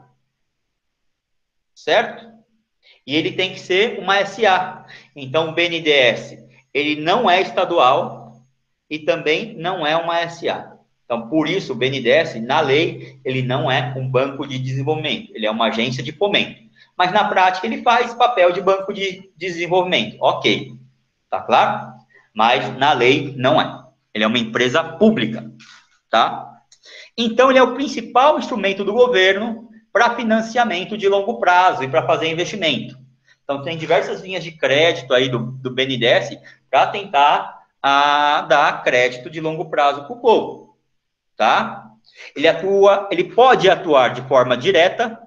certo? E ele tem que ser uma S A. Então, o B N D E S, ele não é estadual e também não é uma S A. Então, por isso, o B N D E S, na lei, ele não é um banco de desenvolvimento, ele é uma agência de fomento. Mas, na prática, ele faz papel de banco de desenvolvimento. Ok, tá claro? Mas, na lei, não é. Ele é uma empresa pública, tá? Então, ele é o principal instrumento do governo para financiamento de longo prazo e para fazer investimento. Então, tem diversas linhas de crédito aí do, do B N D E S para tentar a, dar crédito de longo prazo para o povo, tá? Ele atua, ele pode atuar de forma direta,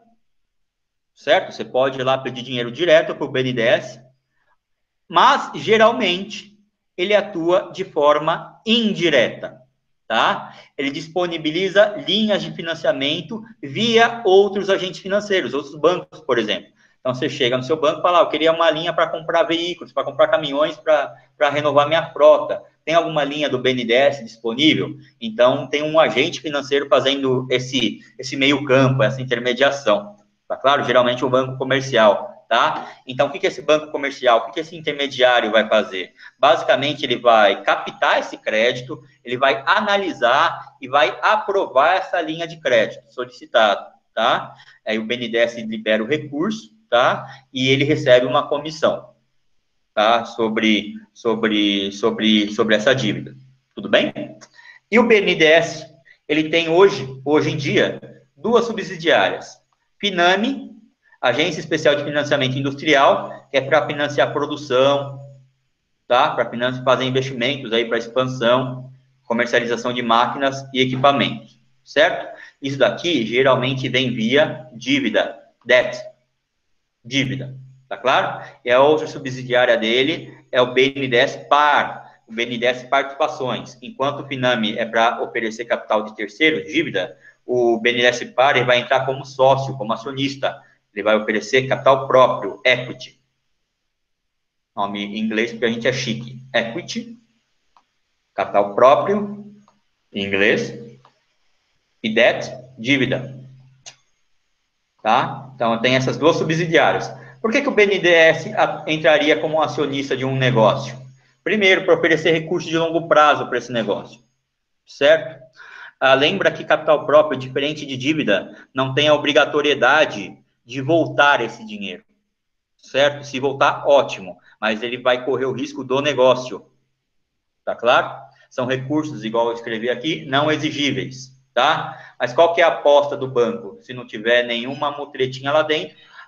certo? Você pode ir lá pedir dinheiro direto para o B N D E S, mas, geralmente, ele atua de forma indireta, tá? Ele disponibiliza linhas de financiamento via outros agentes financeiros, outros bancos, por exemplo. Então, você chega no seu banco e fala, ah, eu queria uma linha para comprar veículos, para comprar caminhões, para renovar minha frota. Tem alguma linha do B N D E S disponível? Então, tem um agente financeiro fazendo esse, esse meio campo, essa intermediação. Tá claro? Geralmente, o banco comercial. Tá? Então, o que, que esse banco comercial, o que, que esse intermediário vai fazer? Basicamente, ele vai captar esse crédito, ele vai analisar e vai aprovar essa linha de crédito solicitada, tá? Aí o B N D E S libera o recurso, tá? E ele recebe uma comissão, tá? Sobre, sobre, sobre, sobre essa dívida, tudo bem? E o B N D E S, ele tem hoje, hoje em dia, duas subsidiárias, Finame, Agência Especial de Financiamento Industrial, que é para financiar a produção, tá? Para financiar, fazer investimentos aí para expansão, comercialização de máquinas e equipamentos, certo? Isso daqui geralmente vem via dívida, debt, dívida, tá claro? E a outra subsidiária dele é o B N D E S Par, o B N D E S Participações. Enquanto o Finame é para oferecer capital de terceiro, dívida, o B N D E S Par ele vai entrar como sócio, como acionista. Ele vai oferecer capital próprio, equity. Nome em inglês, porque a gente é chique. Equity, capital próprio, em inglês. E debt, dívida. Tá? Então, tem essas duas subsidiárias. Por que, que o B N D E S entraria como acionista de um negócio? Primeiro, para oferecer recursos de longo prazo para esse negócio. Certo? Ah, lembra que capital próprio, diferente de dívida, não tem a obrigatoriedade de voltar esse dinheiro, certo? Se voltar, ótimo, mas ele vai correr o risco do negócio, tá claro? São recursos, igual eu escrevi aqui, não exigíveis, tá? Mas qual que é a aposta do banco? Se não tiver nenhuma mutretinha lá dentro,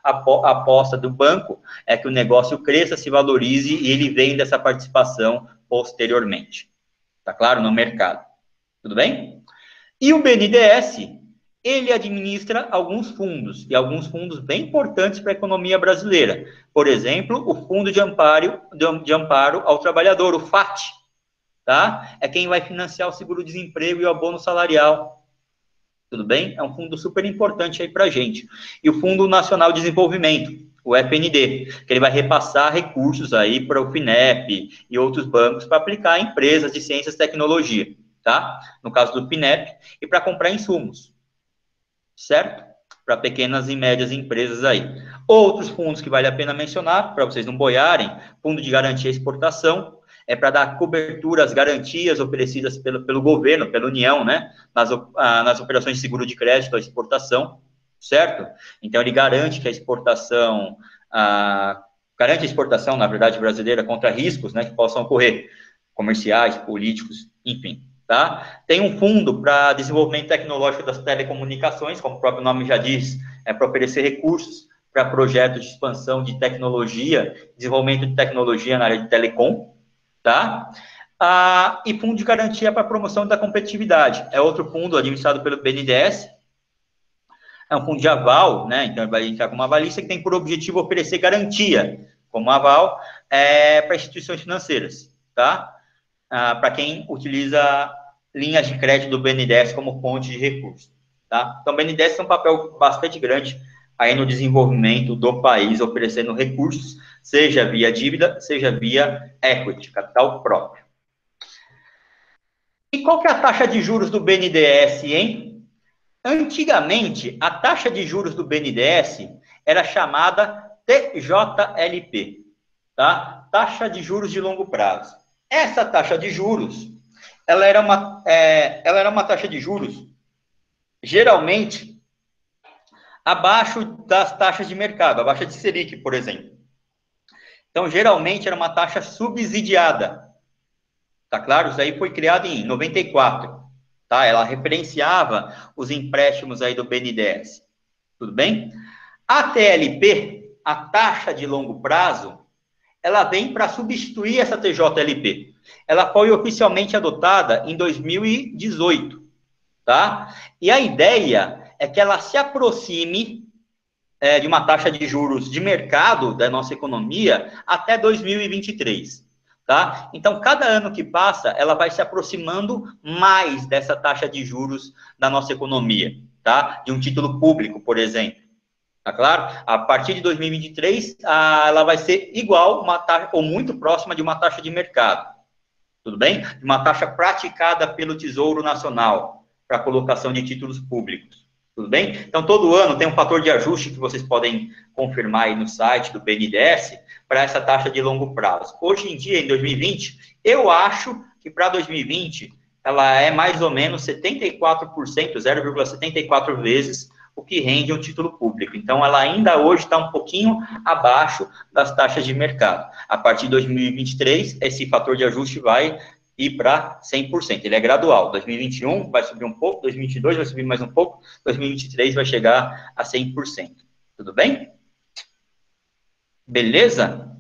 a aposta do banco é que o negócio cresça, se valorize e ele venda essa participação posteriormente. Tá claro? No mercado. Tudo bem? E o B N D E S, ele administra alguns fundos, e alguns fundos bem importantes para a economia brasileira. Por exemplo, o Fundo de Amparo, de Amparo ao Trabalhador, o FAT, tá? É quem vai financiar o seguro-desemprego e o abono salarial. Tudo bem? É um fundo super importante aí para a gente. E o Fundo Nacional de Desenvolvimento, o F N D, que ele vai repassar recursos aí para o FINEP e outros bancos para aplicar em empresas de ciências e tecnologia, tá? No caso do FINEP, e para comprar insumos, certo? Para pequenas e médias empresas aí. Outros fundos que vale a pena mencionar, para vocês não boiarem, Fundo de Garantia e Exportação, é para dar cobertura às garantias oferecidas pelo, pelo governo, pela União, né? Nas, ah, nas operações de seguro de crédito à exportação, certo? Então, ele garante que a exportação, ah, garante a exportação, na verdade, brasileira contra riscos, né, que possam ocorrer, comerciais, políticos, enfim, tá? Tem um fundo para desenvolvimento tecnológico das telecomunicações, como o próprio nome já diz, é para oferecer recursos para projetos de expansão de tecnologia, desenvolvimento de tecnologia na área de telecom, tá? Ah, e fundo de garantia para promoção da competitividade. É outro fundo administrado pelo B N D E S. É um fundo de aval, né? Então, vai entrar com uma avalista que tem por objetivo oferecer garantia, como aval, é, para instituições financeiras, tá? Ah, para quem utiliza linhas de crédito do B N D E S como fonte de recurso, tá? Então, o B N D E S tem um papel bastante grande aí no desenvolvimento do país, oferecendo recursos, seja via dívida, seja via equity, capital próprio. E qual que é a taxa de juros do B N D E S, hein? Antigamente, a taxa de juros do B N D E S era chamada T J L P, tá? Taxa de juros de longo prazo. Essa taxa de juros, ela era uma, é, ela era uma taxa de juros, geralmente, abaixo das taxas de mercado, abaixo de Selic, por exemplo. Então, geralmente, era uma taxa subsidiada. Tá claro? Isso aí foi criado em noventa e quatro. Tá? Ela referenciava os empréstimos aí do B N D E S. Tudo bem? A T L P, a taxa de longo prazo, ela vem para substituir essa T J L P. Ela foi oficialmente adotada em dois mil e dezoito. Tá? E a ideia é que ela se aproxime é, de uma taxa de juros de mercado da nossa economia até dois mil e vinte e três. Tá? Então, cada ano que passa, ela vai se aproximando mais dessa taxa de juros da nossa economia, tá? De um título público, por exemplo. Tá claro? A partir de dois mil e vinte e três, a, ela vai ser igual, uma taxa, ou muito próxima de uma taxa de mercado. Tudo bem? De uma taxa praticada pelo Tesouro Nacional para colocação de títulos públicos. Tudo bem? Então, todo ano tem um fator de ajuste que vocês podem confirmar aí no site do B N D E S para essa taxa de longo prazo. Hoje em dia, em dois mil e vinte, eu acho que para dois mil e vinte, ela é mais ou menos setenta e quatro por cento, zero vírgula setenta e quatro vezes o que rende um título público. Então, ela ainda hoje está um pouquinho abaixo das taxas de mercado. A partir de dois mil e vinte e três, esse fator de ajuste vai ir para cem por cento. Ele é gradual. dois mil e vinte e um vai subir um pouco, dois mil e vinte e dois vai subir mais um pouco, dois mil e vinte e três vai chegar a cem por cento. Tudo bem? Beleza?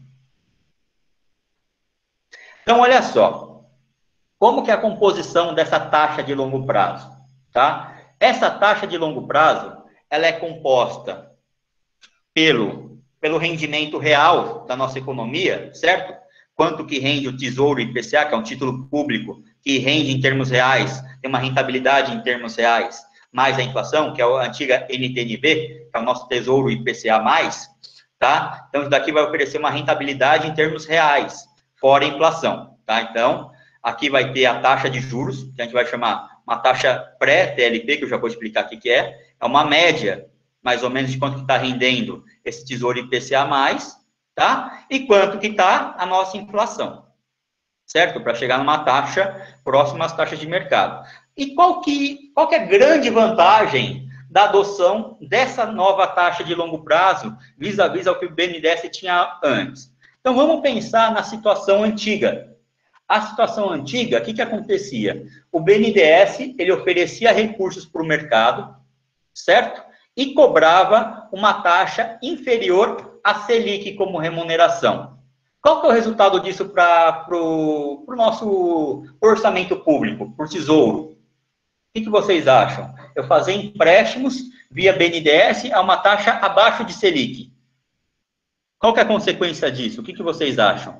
Então, olha só. Como que é a composição dessa taxa de longo prazo? Tá? Essa taxa de longo prazo, ela é composta pelo, pelo rendimento real da nossa economia, certo? Quanto que rende o Tesouro I P C A, que é um título público, que rende em termos reais, tem uma rentabilidade em termos reais, mais a inflação, que é a antiga N T N B, que é o nosso Tesouro I P C A mais, tá? Então, isso daqui vai oferecer uma rentabilidade em termos reais, fora a inflação, tá? Então, aqui vai ter a taxa de juros, que a gente vai chamar uma taxa pré-T L P, que eu já vou explicar o que é, é uma média, mais ou menos, de quanto que está rendendo esse Tesouro I P C A mais, tá? E quanto que está a nossa inflação, certo? Para chegar numa taxa próxima às taxas de mercado. E qual que, qual que é a grande vantagem da adoção dessa nova taxa de longo prazo, vis-à-vis ao que o B N D E S tinha antes? Então, vamos pensar na situação antiga. A situação antiga, o que, que acontecia? O B N D E S, ele oferecia recursos para o mercado, certo? e cobrava uma taxa inferior à Selic como remuneração. Qual que é o resultado disso para o nosso orçamento público, para o Tesouro? O que, que vocês acham? Eu fazer empréstimos via B N D E S a uma taxa abaixo de Selic. Qual que é a consequência disso? O que, que vocês acham?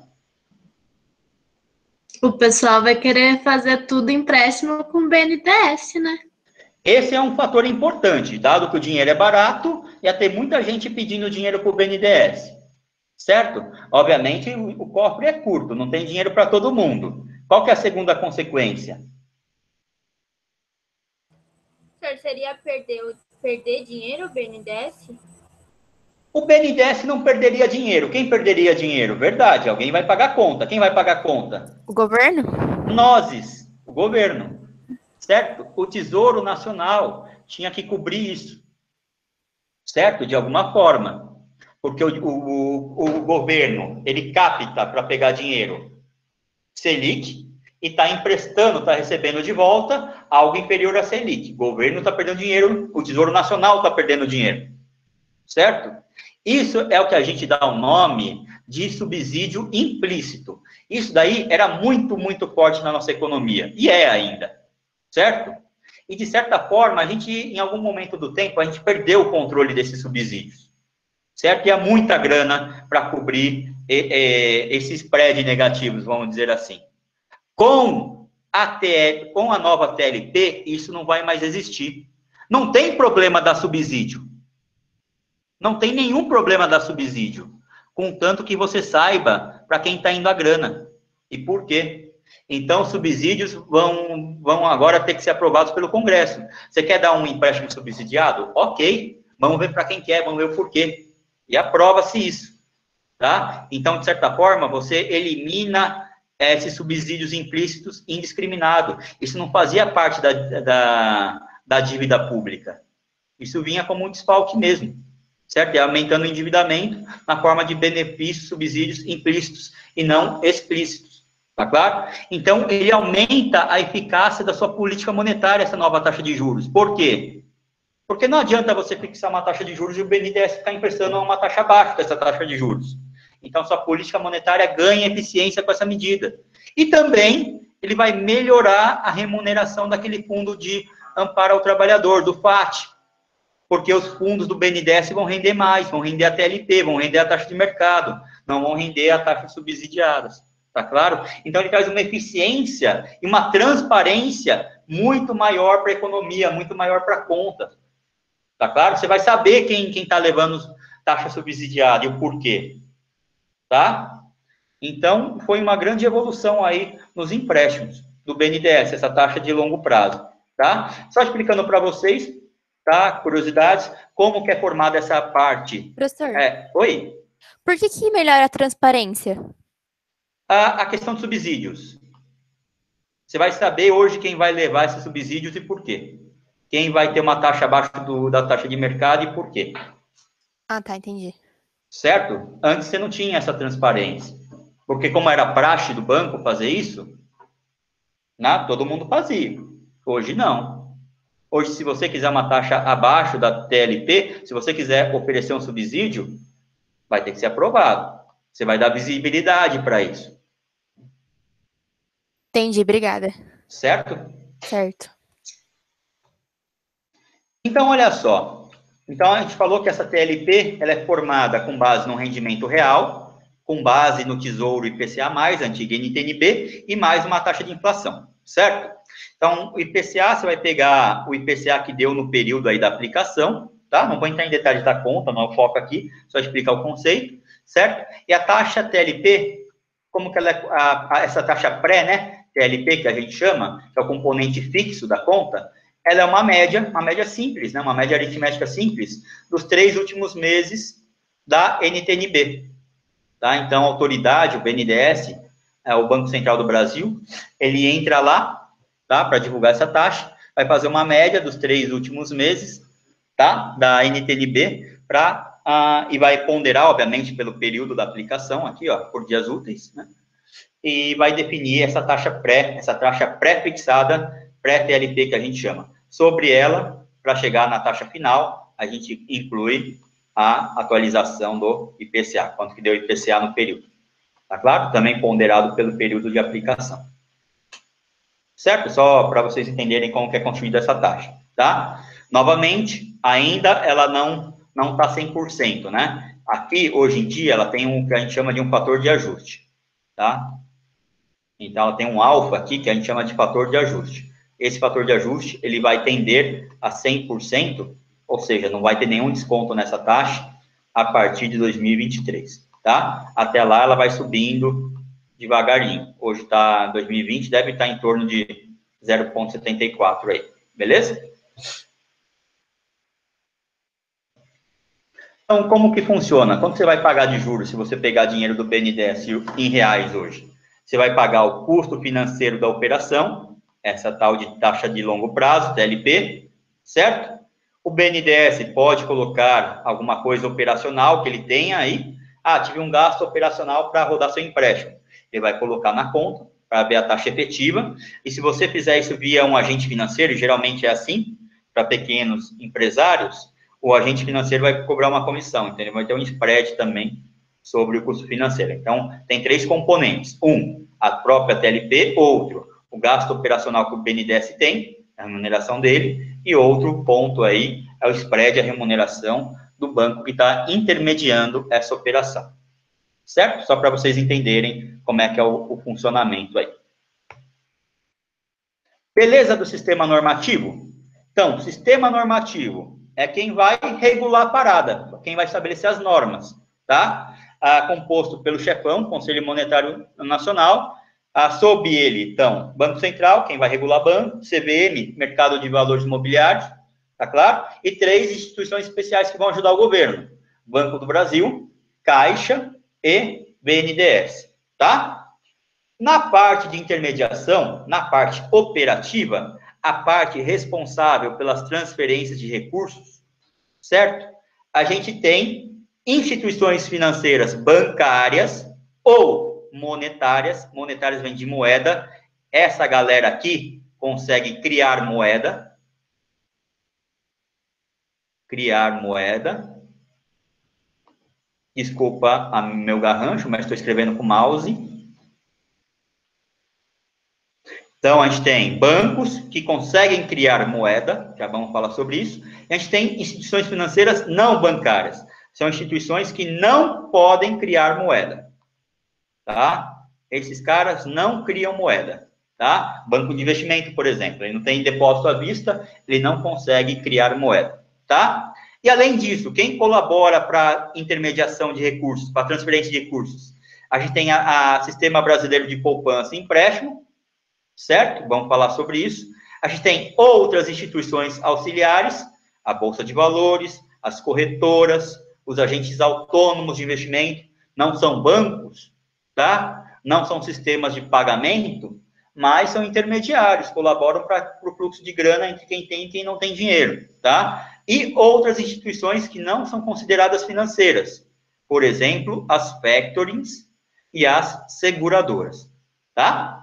O pessoal vai querer fazer tudo empréstimo com B N D E S, né? Esse é um fator importante, dado que o dinheiro é barato, ia ter muita gente pedindo dinheiro para o B N D E S, certo? Obviamente, o cofre é curto, não tem dinheiro para todo mundo. Qual que é a segunda consequência? Senhor, seria perder, perder dinheiro o B N D E S? O B N D E S não perderia dinheiro. Quem perderia dinheiro? Verdade, alguém vai pagar a conta. Quem vai pagar a conta? O governo? Nós, o governo. Certo? O Tesouro Nacional tinha que cobrir isso. Certo? De alguma forma. Porque o, o, o governo, ele capta para pegar dinheiro Selic e está emprestando, está recebendo de volta algo inferior a Selic. O governo está perdendo dinheiro, o Tesouro Nacional está perdendo dinheiro. Certo? Isso é o que a gente dá o nome de subsídio implícito. Isso daí era muito, muito forte na nossa economia. E é ainda. Certo? E, de certa forma, a gente, em algum momento do tempo, a gente perdeu o controle desses subsídios. Certo? E há muita grana para cobrir e, e, esses spreads negativos, vamos dizer assim. Com a, T L, com a nova T L P, isso não vai mais existir. Não tem problema dar subsídio. Não tem nenhum problema dar subsídio, contanto que você saiba para quem está indo a grana e por quê. Então, subsídios vão, vão agora ter que ser aprovados pelo Congresso. Você quer dar um empréstimo subsidiado? Ok, vamos ver para quem quer, vamos ver o porquê. E aprova-se isso, tá? Então, de certa forma, você elimina esses subsídios implícitos indiscriminados. Isso não fazia parte da, da, da dívida pública. Isso vinha como um desfalque mesmo. Certo? E aumentando o endividamento na forma de benefícios, subsídios implícitos e não explícitos. Tá claro? Então, ele aumenta a eficácia da sua política monetária, essa nova taxa de juros. Por quê? Porque não adianta você fixar uma taxa de juros e o B N D E S ficar emprestando uma taxa abaixo dessa taxa de juros. Então, sua política monetária ganha eficiência com essa medida. E também, ele vai melhorar a remuneração daquele fundo de amparo ao trabalhador, do FAT. Porque os fundos do B N D E S vão render mais, vão render a T L P, vão render a taxa de mercado, não vão render a taxa subsidiadas, tá claro? Então, ele traz uma eficiência e uma transparência muito maior para a economia, muito maior para a conta, tá claro? Você vai saber quem quem está levando taxa subsidiada e o porquê, tá? Então, foi uma grande evolução aí nos empréstimos do B N D E S, essa taxa de longo prazo, tá? Só explicando para vocês, tá? Curiosidades, como que é formada essa parte? Professor, É, oi? por que que melhora a transparência? A, a questão de subsídios. Você vai saber hoje quem vai levar esses subsídios e por quê. Quem vai ter uma taxa abaixo do, da taxa de mercado e por quê. Ah, tá, entendi. Certo? Antes você não tinha essa transparência. Porque como era praxe do banco fazer isso, né, todo mundo fazia. Hoje não. Hoje, se você quiser uma taxa abaixo da T L P, se você quiser oferecer um subsídio, vai ter que ser aprovado. Você vai dar visibilidade para isso. Entendi, obrigada. Certo? Certo. Então, olha só. Então, a gente falou que essa T L P ela é formada com base no rendimento real, com base no Tesouro I P C A mais, antiga N T N B, e mais uma taxa de inflação. Certo? Então, o I P C A, você vai pegar o I P C A que deu no período aí da aplicação, tá? Não vou entrar em detalhes da conta, não é o foco aqui, só explicar o conceito, certo? E a taxa T L P, como que ela é, a, a, essa taxa pré, né? T L P, que a gente chama, que é o componente fixo da conta, ela é uma média, uma média simples, né? Uma média aritmética simples, dos três últimos meses da N T N B, tá? Então, a autoridade, o B N D E S, é o Banco Central do Brasil, ele entra lá, tá, para divulgar essa taxa, vai fazer uma média dos três últimos meses, tá, da N T N B, pra, ah, e vai ponderar, obviamente, pelo período da aplicação, aqui, ó, por dias úteis, né, e vai definir essa taxa pré, essa taxa pré-fixada, pré-T L P, que a gente chama. Sobre ela, para chegar na taxa final, a gente inclui a atualização do I P C A, quanto que deu o I P C A no período. Tá claro? Também ponderado pelo período de aplicação. Certo? Só para vocês entenderem como que é constituída essa taxa, tá? Novamente, ainda ela não não está cem por cento, né? Aqui, hoje em dia, ela tem um que a gente chama de um fator de ajuste, tá? Então, ela tem um alfa aqui que a gente chama de fator de ajuste. Esse fator de ajuste, ele vai tender a cem por cento, ou seja, não vai ter nenhum desconto nessa taxa a partir de dois mil e vinte e três, tá? Até lá, ela vai subindo devagarinho. Hoje está dois mil e vinte, deve estar em torno de zero vírgula setenta e quatro aí, beleza? Então, como que funciona? Quanto você vai pagar de juros se você pegar dinheiro do B N D E S em reais hoje? Você vai pagar o custo financeiro da operação, essa tal de taxa de longo prazo, T L P, certo? O B N D E S pode colocar alguma coisa operacional que ele tenha aí. Ah, tive um gasto operacional para rodar seu empréstimo. Ele vai colocar na conta para ver a taxa efetiva. E se você fizer isso via um agente financeiro, geralmente é assim, para pequenos empresários, o agente financeiro vai cobrar uma comissão, entendeu? Vai ter um spread também sobre o custo financeiro. Então, tem três componentes. Um, a própria T L P. Outro, o gasto operacional que o B N D E S tem, a remuneração dele. E outro ponto aí é o spread, a remuneração do banco que está intermediando essa operação. Certo? Só para vocês entenderem como é que é o, o funcionamento aí. Beleza do sistema normativo? Então, sistema normativo é quem vai regular a parada, quem vai estabelecer as normas, tá? Ah, composto pelo chefão, Conselho Monetário Nacional, ah, sob ele, então, Banco Central, quem vai regular banco, C V M, Mercado de Valores Imobiliários, tá claro? E três instituições especiais que vão ajudar o governo, Banco do Brasil, Caixa e B N D E S, tá? Na parte de intermediação, na parte operativa, a parte responsável pelas transferências de recursos, certo? A gente tem instituições financeiras bancárias ou monetárias. Monetárias vem de moeda. Essa galera aqui consegue criar moeda. Criar moeda. Desculpa a meu garrancho, mas estou escrevendo com mouse. Então, a gente tem bancos que conseguem criar moeda, já vamos falar sobre isso. E a gente tem instituições financeiras não bancárias. São instituições que não podem criar moeda, tá? Esses caras não criam moeda, tá? Banco de investimento, por exemplo, ele não tem depósito à vista, ele não consegue criar moeda, tá? E, além disso, quem colabora para intermediação de recursos, para transferência de recursos? A gente tem a, a Sistema Brasileiro de Poupança e Empréstimo, certo? Vamos falar sobre isso. A gente tem outras instituições auxiliares, a Bolsa de Valores, as corretoras, os agentes autônomos de investimento, não são bancos, tá? Não são sistemas de pagamento, mas são intermediários, colaboram para o fluxo de grana entre quem tem e quem não tem dinheiro, tá? E outras instituições que não são consideradas financeiras, por exemplo, as factorings e as seguradoras, tá?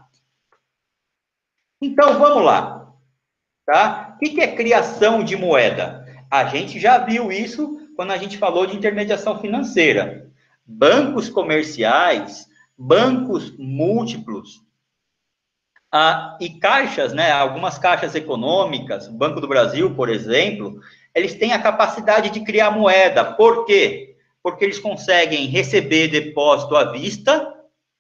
Então, vamos lá, tá? O que é criação de moeda? A gente já viu isso quando a gente falou de intermediação financeira. Bancos comerciais, bancos múltiplos, ah, e caixas, né? Algumas caixas econômicas, Banco do Brasil, por exemplo, eles têm a capacidade de criar moeda. Por quê? Porque eles conseguem receber depósito à vista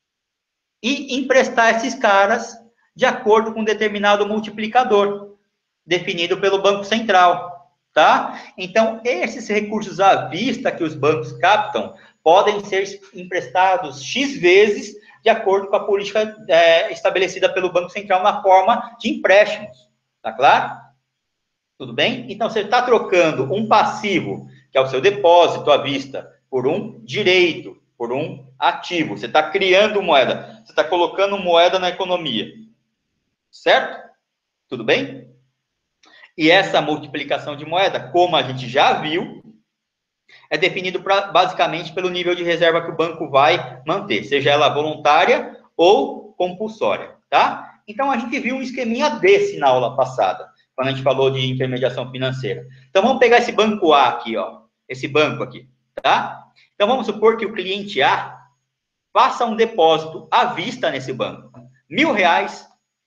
e emprestar esses caras de acordo com um determinado multiplicador, definido pelo Banco Central, tá? Então, esses recursos à vista que os bancos captam podem ser emprestados X vezes de acordo com a política é, estabelecida pelo Banco Central na forma de empréstimos, tá claro? Tudo bem? Então, você está trocando um passivo, que é o seu depósito à vista, por um direito, por um ativo. Você está criando moeda, você está colocando moeda na economia. Certo? Tudo bem? E essa multiplicação de moeda, como a gente já viu, é definido pra, basicamente pelo nível de reserva que o banco vai manter, seja ela voluntária ou compulsória, tá? Então, a gente viu um esqueminha desse na aula passada. quando a gente falou de intermediação financeira. Então, vamos pegar esse banco A aqui, ó, esse banco aqui, tá? Então, vamos supor que o cliente A faça um depósito à vista nesse banco, mil reais,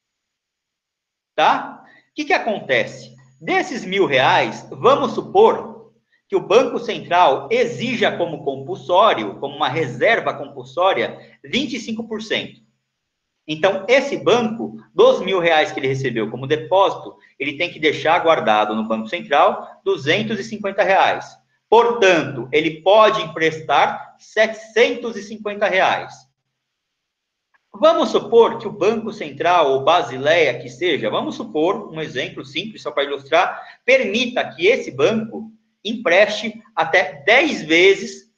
tá? O que que acontece? Desses mil reais, vamos supor que o Banco Central exija como compulsório, como uma reserva compulsória, vinte e cinco por cento. Então, esse banco, dos mil reais que ele recebeu como depósito, ele tem que deixar guardado no Banco Central duzentos e cinquenta reais. Portanto, ele pode emprestar setecentos e cinquenta reais. Vamos supor que o Banco Central, ou Basileia, que seja, vamos supor, um exemplo simples, só para ilustrar, permita que esse banco empreste até dez vezes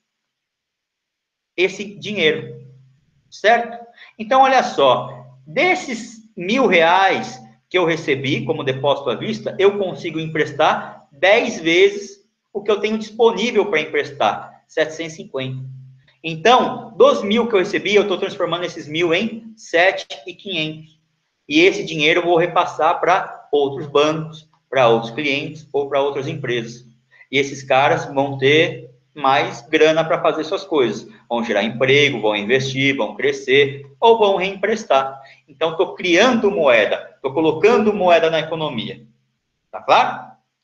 esse dinheiro, certo? Então, olha só, desses mil reais que eu recebi como depósito à vista, eu consigo emprestar dez vezes o que eu tenho disponível para emprestar, setecentos e cinquenta. Então, dos mil que eu recebi, eu estou transformando esses mil em sete mil e quinhentos. E esse dinheiro eu vou repassar para outros bancos, para outros clientes ou para outras empresas. E esses caras vão ter mais grana para fazer suas coisas. Vão gerar emprego, vão investir, vão crescer ou vão reemprestar. Então, estou criando moeda, estou colocando moeda na economia. Tá claro?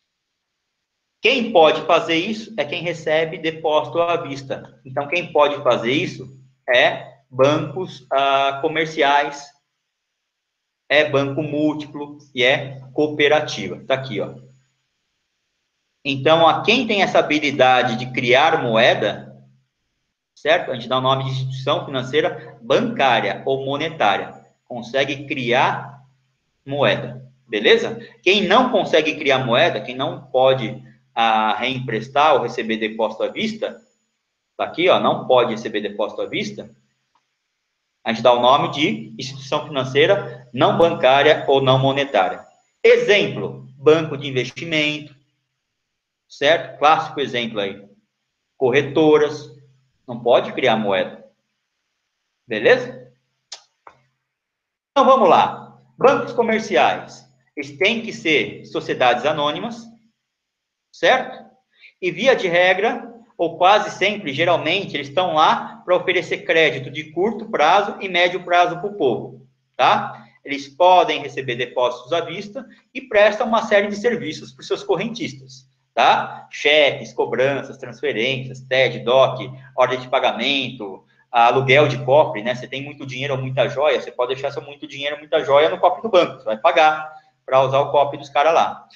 Quem pode fazer isso é quem recebe depósito à vista. Então, quem pode fazer isso é bancos ah, comerciais, é banco múltiplo e é cooperativa. Está aqui, ó. Então, a quem tem essa habilidade de criar moeda, certo? A gente dá o nome de instituição financeira bancária ou monetária. Consegue criar moeda, beleza? Quem não consegue criar moeda, quem não pode a reemprestar ou receber depósito à vista, tá aqui, ó, não pode receber depósito à vista, a gente dá o nome de instituição financeira não bancária ou não monetária. Exemplo, banco de investimento, certo? Clássico exemplo aí. Corretoras, não pode criar moeda. Beleza? Então, vamos lá. Bancos comerciais, eles têm que ser sociedades anônimas, certo? E via de regra, ou quase sempre, geralmente, eles estão lá para oferecer crédito de curto prazo e médio prazo para o povo, tá? Eles podem receber depósitos à vista e prestam uma série de serviços para os seus correntistas, tá? Cheques, cobranças, transferências, T E D, D O C, ordem de pagamento, aluguel de cofre, né? Você tem muito dinheiro ou muita joia, você pode deixar seu muito dinheiro ou muita joia no cofre do banco, você vai pagar para usar o cofre dos caras lá.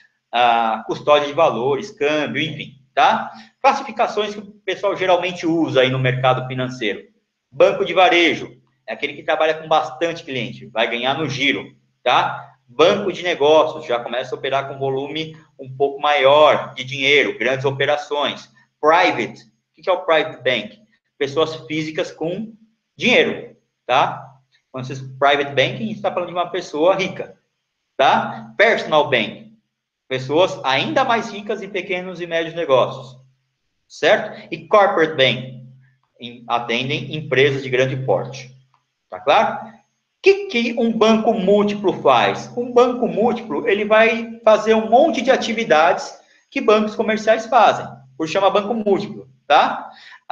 A custódia de valores, câmbio, enfim, tá? Classificações que o pessoal geralmente usa aí no mercado financeiro. Banco de varejo, é aquele que trabalha com bastante cliente, vai ganhar no giro, tá? Banco de negócios, já começa a operar com volume um pouco maior de dinheiro, grandes operações. Private, o que é o private bank? Pessoas físicas com dinheiro, tá? Quando você private banking, a gente está falando de uma pessoa rica, tá? Personal bank, pessoas ainda mais ricas em pequenos e médios negócios, certo? E corporate bank, em, atendem empresas de grande porte, tá claro? O que, que um banco múltiplo faz? Um banco múltiplo, ele vai fazer um monte de atividades que bancos comerciais fazem, por chama banco múltiplo, tá?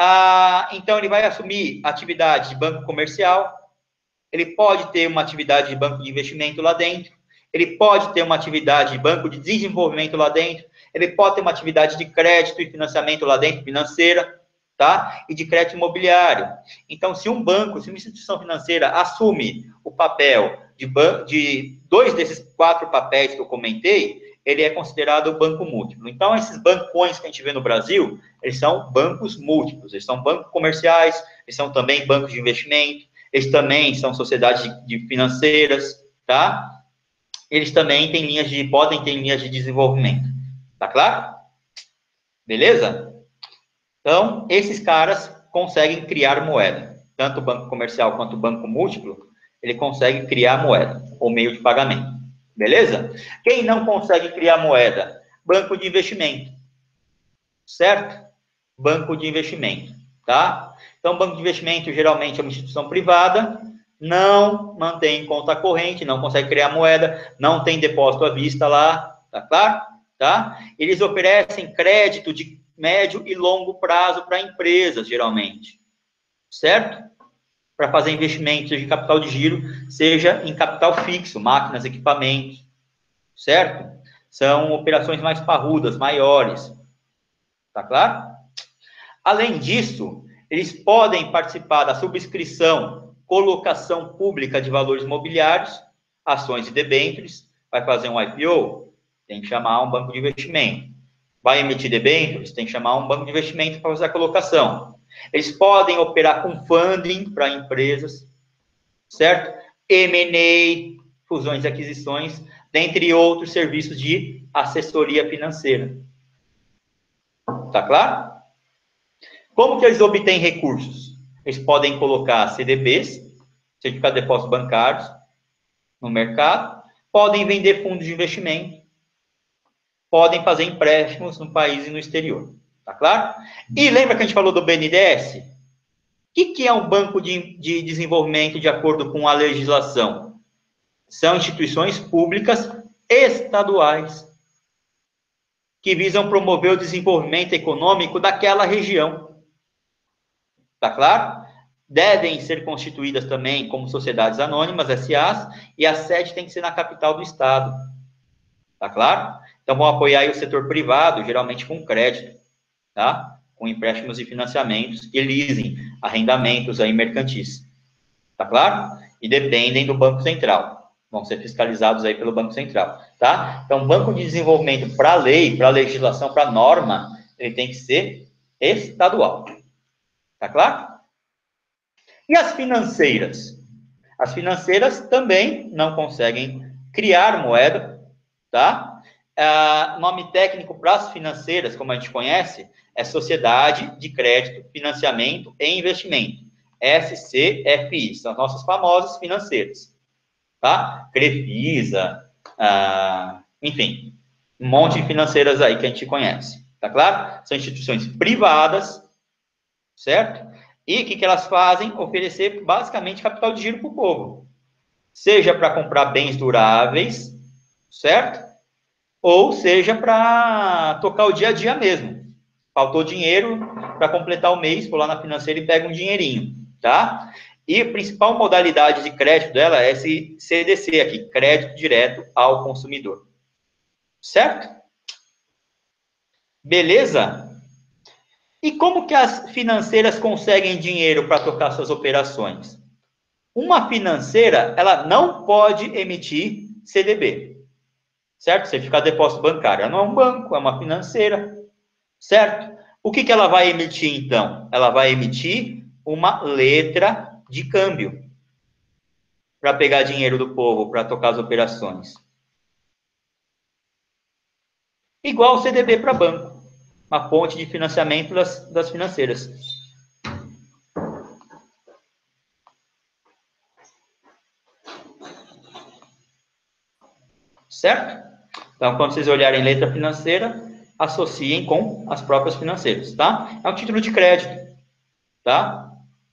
Ah, então, ele vai assumir atividade de banco comercial, ele pode ter uma atividade de banco de investimento lá dentro, ele pode ter uma atividade de banco de desenvolvimento lá dentro, ele pode ter uma atividade de crédito e financiamento lá dentro, financeira, tá? E de crédito imobiliário. Então, se um banco, se uma instituição financeira assume o papel de, de dois desses quatro papéis que eu comentei, ele é considerado banco múltiplo. Então, esses bancões que a gente vê no Brasil, eles são bancos múltiplos, eles são bancos comerciais, eles são também bancos de investimento, eles também são sociedades de, de financeiras, tá? Eles também têm linhas de, podem ter linhas de desenvolvimento. Tá claro? Beleza? Então, esses caras conseguem criar moeda. Tanto o banco comercial quanto o banco múltiplo, ele consegue criar moeda, ou meio de pagamento. Beleza? Quem não consegue criar moeda? Banco de investimento. Certo? Banco de investimento. Tá? Então, banco de investimento geralmente é uma instituição privada, não mantém conta corrente, não consegue criar moeda, não tem depósito à vista lá, tá claro? Tá? Eles oferecem crédito de médio e longo prazo para empresas, geralmente, certo? Para fazer investimentos de capital de giro, seja em capital fixo, máquinas, equipamentos, certo? São operações mais parrudas, maiores, tá claro? Além disso, eles podem participar da subscrição, colocação pública de valores imobiliários, ações e debêntures, vai fazer um I P O, tem que chamar um banco de investimento. Vai emitir debêntures, tem que chamar um banco de investimento para fazer a colocação. Eles podem operar com funding para empresas, certo? M and A, fusões e aquisições, dentre outros serviços de assessoria financeira. Tá claro? Como que eles obtêm recursos? Eles podem colocar C D Bs, certificado de depósitos bancários, no mercado, podem vender fundos de investimento, podem fazer empréstimos no país e no exterior. Tá claro? E lembra que a gente falou do B N D E S? O que, que é um banco de, de desenvolvimento de acordo com a legislação? São instituições públicas estaduais que visam promover o desenvolvimento econômico daquela região. Tá claro? Devem ser constituídas também como sociedades anônimas, S As, e a sede tem que ser na capital do estado. Tá claro? Então, vão apoiar aí o setor privado, geralmente com crédito, tá? Com empréstimos e financiamentos e leasing, arrendamentos aí mercantis. Tá claro? E dependem do Banco Central. Vão ser fiscalizados aí pelo Banco Central, tá? Então, Banco de Desenvolvimento para lei, para legislação, para norma, ele tem que ser estadual. Tá claro? E as financeiras? As financeiras também não conseguem criar moeda, tá? Uh, nome técnico para as financeiras, como a gente conhece, é Sociedade de Crédito, Financiamento e Investimento. S C F I, são as nossas famosas financeiras. Tá? Crefisa, uh, enfim, um monte de financeiras aí que a gente conhece. Tá claro? São instituições privadas, certo? E o que, que elas fazem? Oferecer, basicamente, capital de giro para o povo. Seja para comprar bens duráveis, certo? Ou seja para tocar o dia a dia mesmo. Faltou dinheiro para completar o mês, vou lá na financeira e pego um dinheirinho, tá? E a principal modalidade de crédito dela é esse C D C aqui, crédito direto ao consumidor. Certo? Beleza? E como que as financeiras conseguem dinheiro para tocar suas operações? Uma financeira, ela não pode emitir C D B. Certo? Certificado de depósito bancário. Ela não é um banco, é uma financeira. Certo? O que, que ela vai emitir, então? Ela vai emitir uma letra de câmbio para pegar dinheiro do povo, para tocar as operações. Igual o C D B para banco. Uma fonte de financiamento das, das financeiras. Certo? Então, quando vocês olharem letra financeira, associem com as próprias financeiras, tá? É um título de crédito, tá?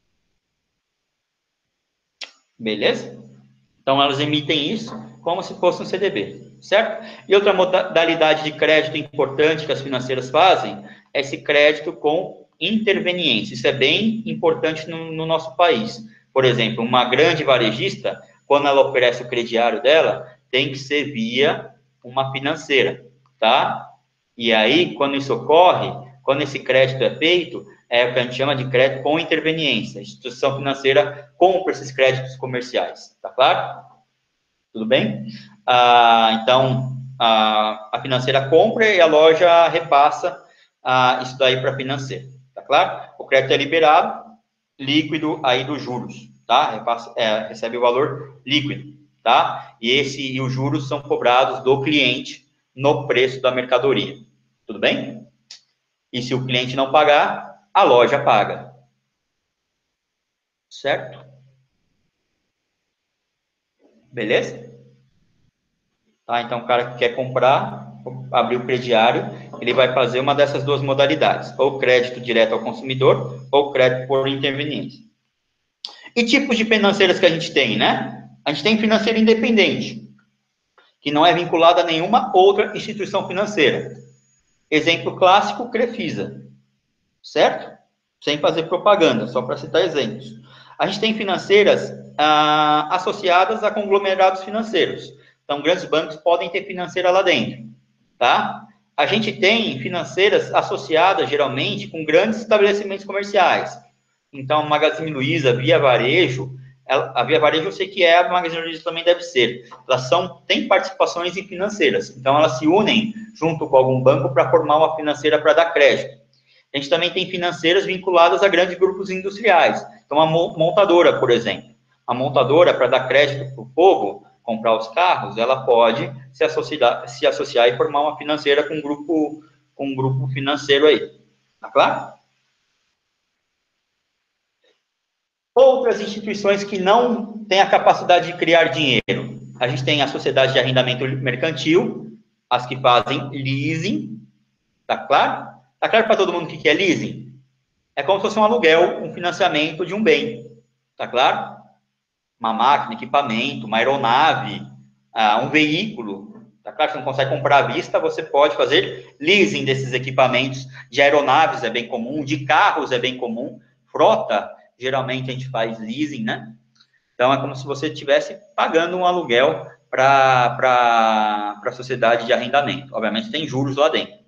Beleza? Então, elas emitem isso como se fosse um C D B, certo? E outra modalidade de crédito importante que as financeiras fazem é esse crédito com interveniência. Isso é bem importante no, no nosso país. Por exemplo, uma grande varejista, quando ela oferece o crediário dela, tem que ser via uma financeira, tá? E aí, quando isso ocorre, quando esse crédito é feito, é o que a gente chama de crédito com interveniência. A instituição financeira compra esses créditos comerciais, tá claro? Tudo bem? Ah, então, a, a financeira compra e a loja repassa ah, isso daí para a financeira, tá claro? O crédito é liberado, líquido aí dos juros, tá? Repassa, é, recebe o valor líquido, tá? E esse e os juros são cobrados do cliente no preço da mercadoria, tudo bem? E se o cliente não pagar, a loja paga, certo? Beleza? Tá, então, o cara que quer comprar, abrir o crediário, ele vai fazer uma dessas duas modalidades, ou crédito direto ao consumidor, ou crédito por interveniência. E tipos de financeiras que a gente tem, né? A gente tem financeira independente. O que não é vinculada a nenhuma outra instituição financeira. Exemplo clássico, Crefisa, certo? Sem fazer propaganda, só para citar exemplos. A gente tem financeiras ah, associadas a conglomerados financeiros. Então, grandes bancos podem ter financeira lá dentro, tá? A gente tem financeiras associadas, geralmente, com grandes estabelecimentos comerciais. Então, Magazine Luiza, Via Varejo, a Via Varejo eu sei que é, a Magazine Luiza também deve ser. Elas são, têm participações em financeiras. Então, elas se unem junto com algum banco para formar uma financeira para dar crédito. A gente também tem financeiras vinculadas a grandes grupos industriais. Então, a montadora, por exemplo. A montadora, para dar crédito para o povo comprar os carros, ela pode se associar, se associar e formar uma financeira com um grupo, com um grupo financeiro aí. Tá claro? Outras instituições que não têm a capacidade de criar dinheiro. A gente tem a sociedade de arrendamento mercantil, as que fazem leasing. Tá claro? Tá claro para todo mundo o que é leasing? É como se fosse um aluguel, um financiamento de um bem. Tá claro? Uma máquina, equipamento, uma aeronave, uh, um veículo. Tá claro? Você não consegue comprar à vista, você pode fazer leasing desses equipamentos. De aeronaves é bem comum, de carros é bem comum. Frota, geralmente a gente faz leasing, né? Então, é como se você estivesse pagando um aluguel para a sociedade de arrendamento. Obviamente, tem juros lá dentro.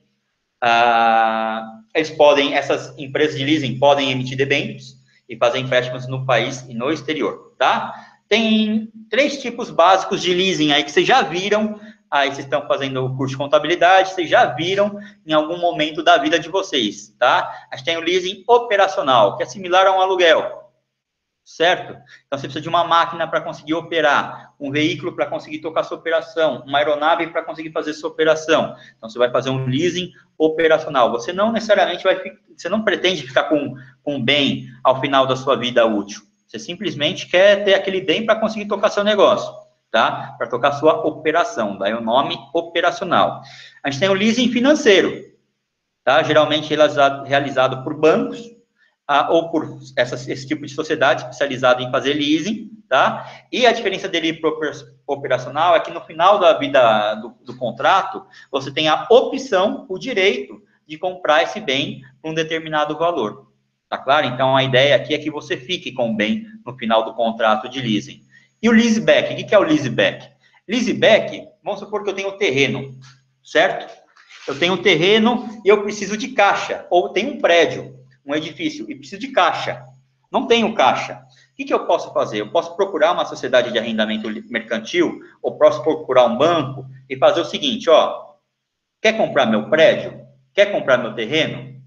Ah, eles podem, essas empresas de leasing podem emitir debêntures e fazer empréstimos no país e no exterior, tá? Tem três tipos básicos de leasing aí que vocês já viram, aí vocês estão fazendo o curso de contabilidade, vocês já viram em algum momento da vida de vocês, tá? A gente tem o leasing operacional, que é similar a um aluguel, certo? Então, você precisa de uma máquina para conseguir operar, um veículo para conseguir tocar sua operação, uma aeronave para conseguir fazer sua operação. Então, você vai fazer um leasing operacional. Você não necessariamente vai, você não pretende ficar com, com um bem ao final da sua vida útil. Você simplesmente quer ter aquele bem para conseguir tocar seu negócio, tá? Para tocar sua operação, daí o nome operacional. A gente tem o leasing financeiro, tá? Geralmente realizado, realizado por bancos, Ah, ou por essa, esse tipo de sociedade especializada em fazer leasing, tá? E a diferença dele para operacional é que no final da vida do, do contrato, você tem a opção, o direito de comprar esse bem por um determinado valor, tá claro? Então, a ideia aqui é que você fique com o bem no final do contrato de leasing. E o leaseback, o que é o leaseback? Leaseback, vamos supor que eu tenho um terreno, certo? Eu tenho um terreno e eu preciso de caixa, ou tenho um prédio, um edifício, e preciso de caixa. Não tenho caixa. O que, que eu posso fazer? Eu posso procurar uma sociedade de arrendamento mercantil, ou posso procurar um banco, e fazer o seguinte, ó, quer comprar meu prédio? Quer comprar meu terreno?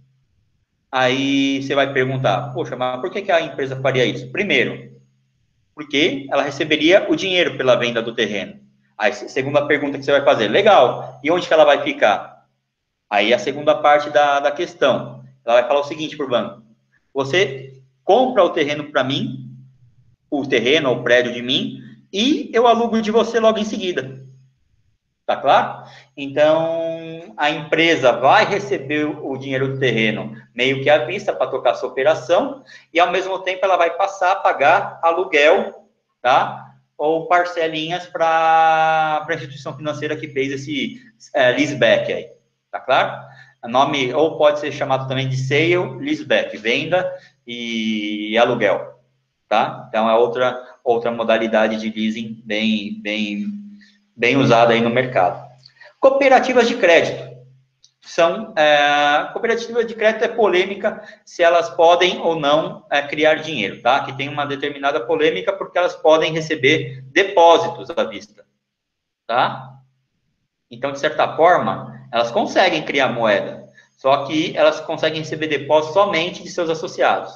Aí você vai perguntar, poxa, mas por que, que a empresa faria isso? Primeiro, porque ela receberia o dinheiro pela venda do terreno. Aí, segunda pergunta que você vai fazer, legal, e onde que ela vai ficar? Aí a segunda parte da, da questão, ela vai falar o seguinte para o banco, você compra o terreno para mim, o terreno ou o prédio de mim, e eu alugo de você logo em seguida. Tá claro? Então, a empresa vai receber o dinheiro do terreno meio que à vista para tocar sua operação, e ao mesmo tempo ela vai passar a pagar aluguel, tá? Ou parcelinhas para a instituição financeira que fez esse é, leaseback aí. Tá claro? O nome, ou pode ser chamado também de sale, leaseback, venda e aluguel, tá? Então, é outra, outra modalidade de leasing bem, bem, bem usada aí no mercado. Cooperativas de crédito. São, é, cooperativas de crédito é polêmica se elas podem ou não é, criar dinheiro, tá? Que tem uma determinada polêmica porque elas podem receber depósitos à vista, tá? Então, de certa forma, elas conseguem criar moeda, só que elas conseguem receber depósito somente de seus associados.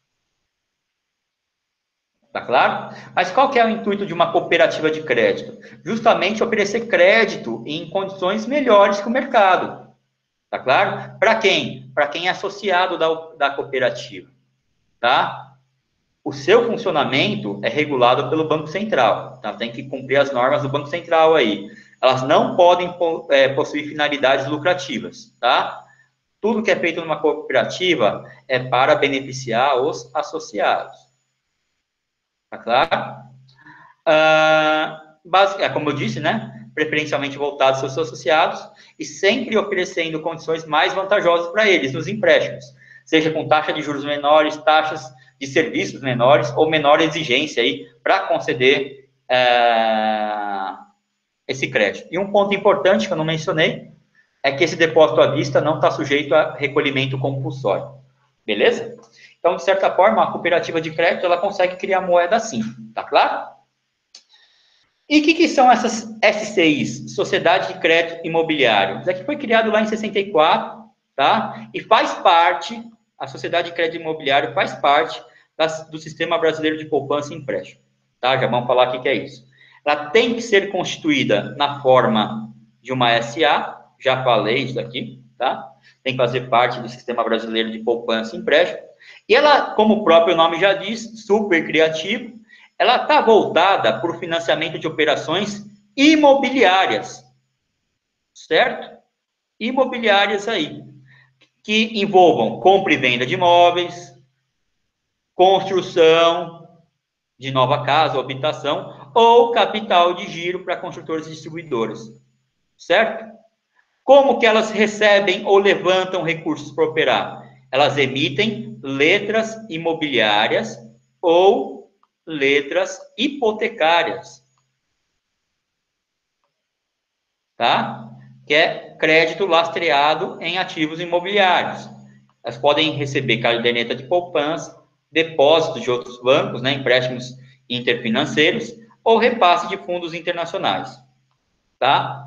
Tá claro? Mas qual que é o intuito de uma cooperativa de crédito? Justamente oferecer crédito em condições melhores que o mercado. Tá claro? Para quem? Para quem é associado da, da cooperativa. Tá? O seu funcionamento é regulado pelo Banco Central. Tá? Tem que cumprir as normas do Banco Central aí. Elas não podem é, possuir finalidades lucrativas, tá? Tudo que é feito numa cooperativa é para beneficiar os associados. Tá claro? Ah, basic, é, como eu disse, né? preferencialmente voltados aos seus associados, e sempre oferecendo condições mais vantajosas para eles nos empréstimos, seja com taxa de juros menores, taxas de serviços menores, ou menor exigência aí para conceder é, esse crédito. E um ponto importante que eu não mencionei, é que esse depósito à vista não está sujeito a recolhimento compulsório. Beleza? Então, de certa forma, a cooperativa de crédito, ela consegue criar moeda sim. Tá claro? E o que, que são essas S C Is? Sociedade de Crédito Imobiliário. Isso aqui foi criado lá em sessenta e quatro, tá? E faz parte, a Sociedade de Crédito Imobiliário faz parte das, do Sistema Brasileiro de Poupança e Empréstimo. Tá? Já vamos falar o que, que é isso. Ela tem que ser constituída na forma de uma S A, já falei isso aqui, tá? Tem que fazer parte do Sistema Brasileiro de Poupança e Empréstimo. E ela, como o próprio nome já diz, super criativo, ela está voltada para o financiamento de operações imobiliárias, certo? Imobiliárias aí, que envolvam compra e venda de imóveis, construção de nova casa ou habitação, ou capital de giro para construtores e distribuidores, certo? Como que elas recebem ou levantam recursos para operar? Elas emitem letras imobiliárias ou letras hipotecárias, tá? Que é crédito lastreado em ativos imobiliários. Elas podem receber caderneta de poupança, depósitos de outros bancos, né, empréstimos interfinanceiros, ou repasse de fundos internacionais, tá?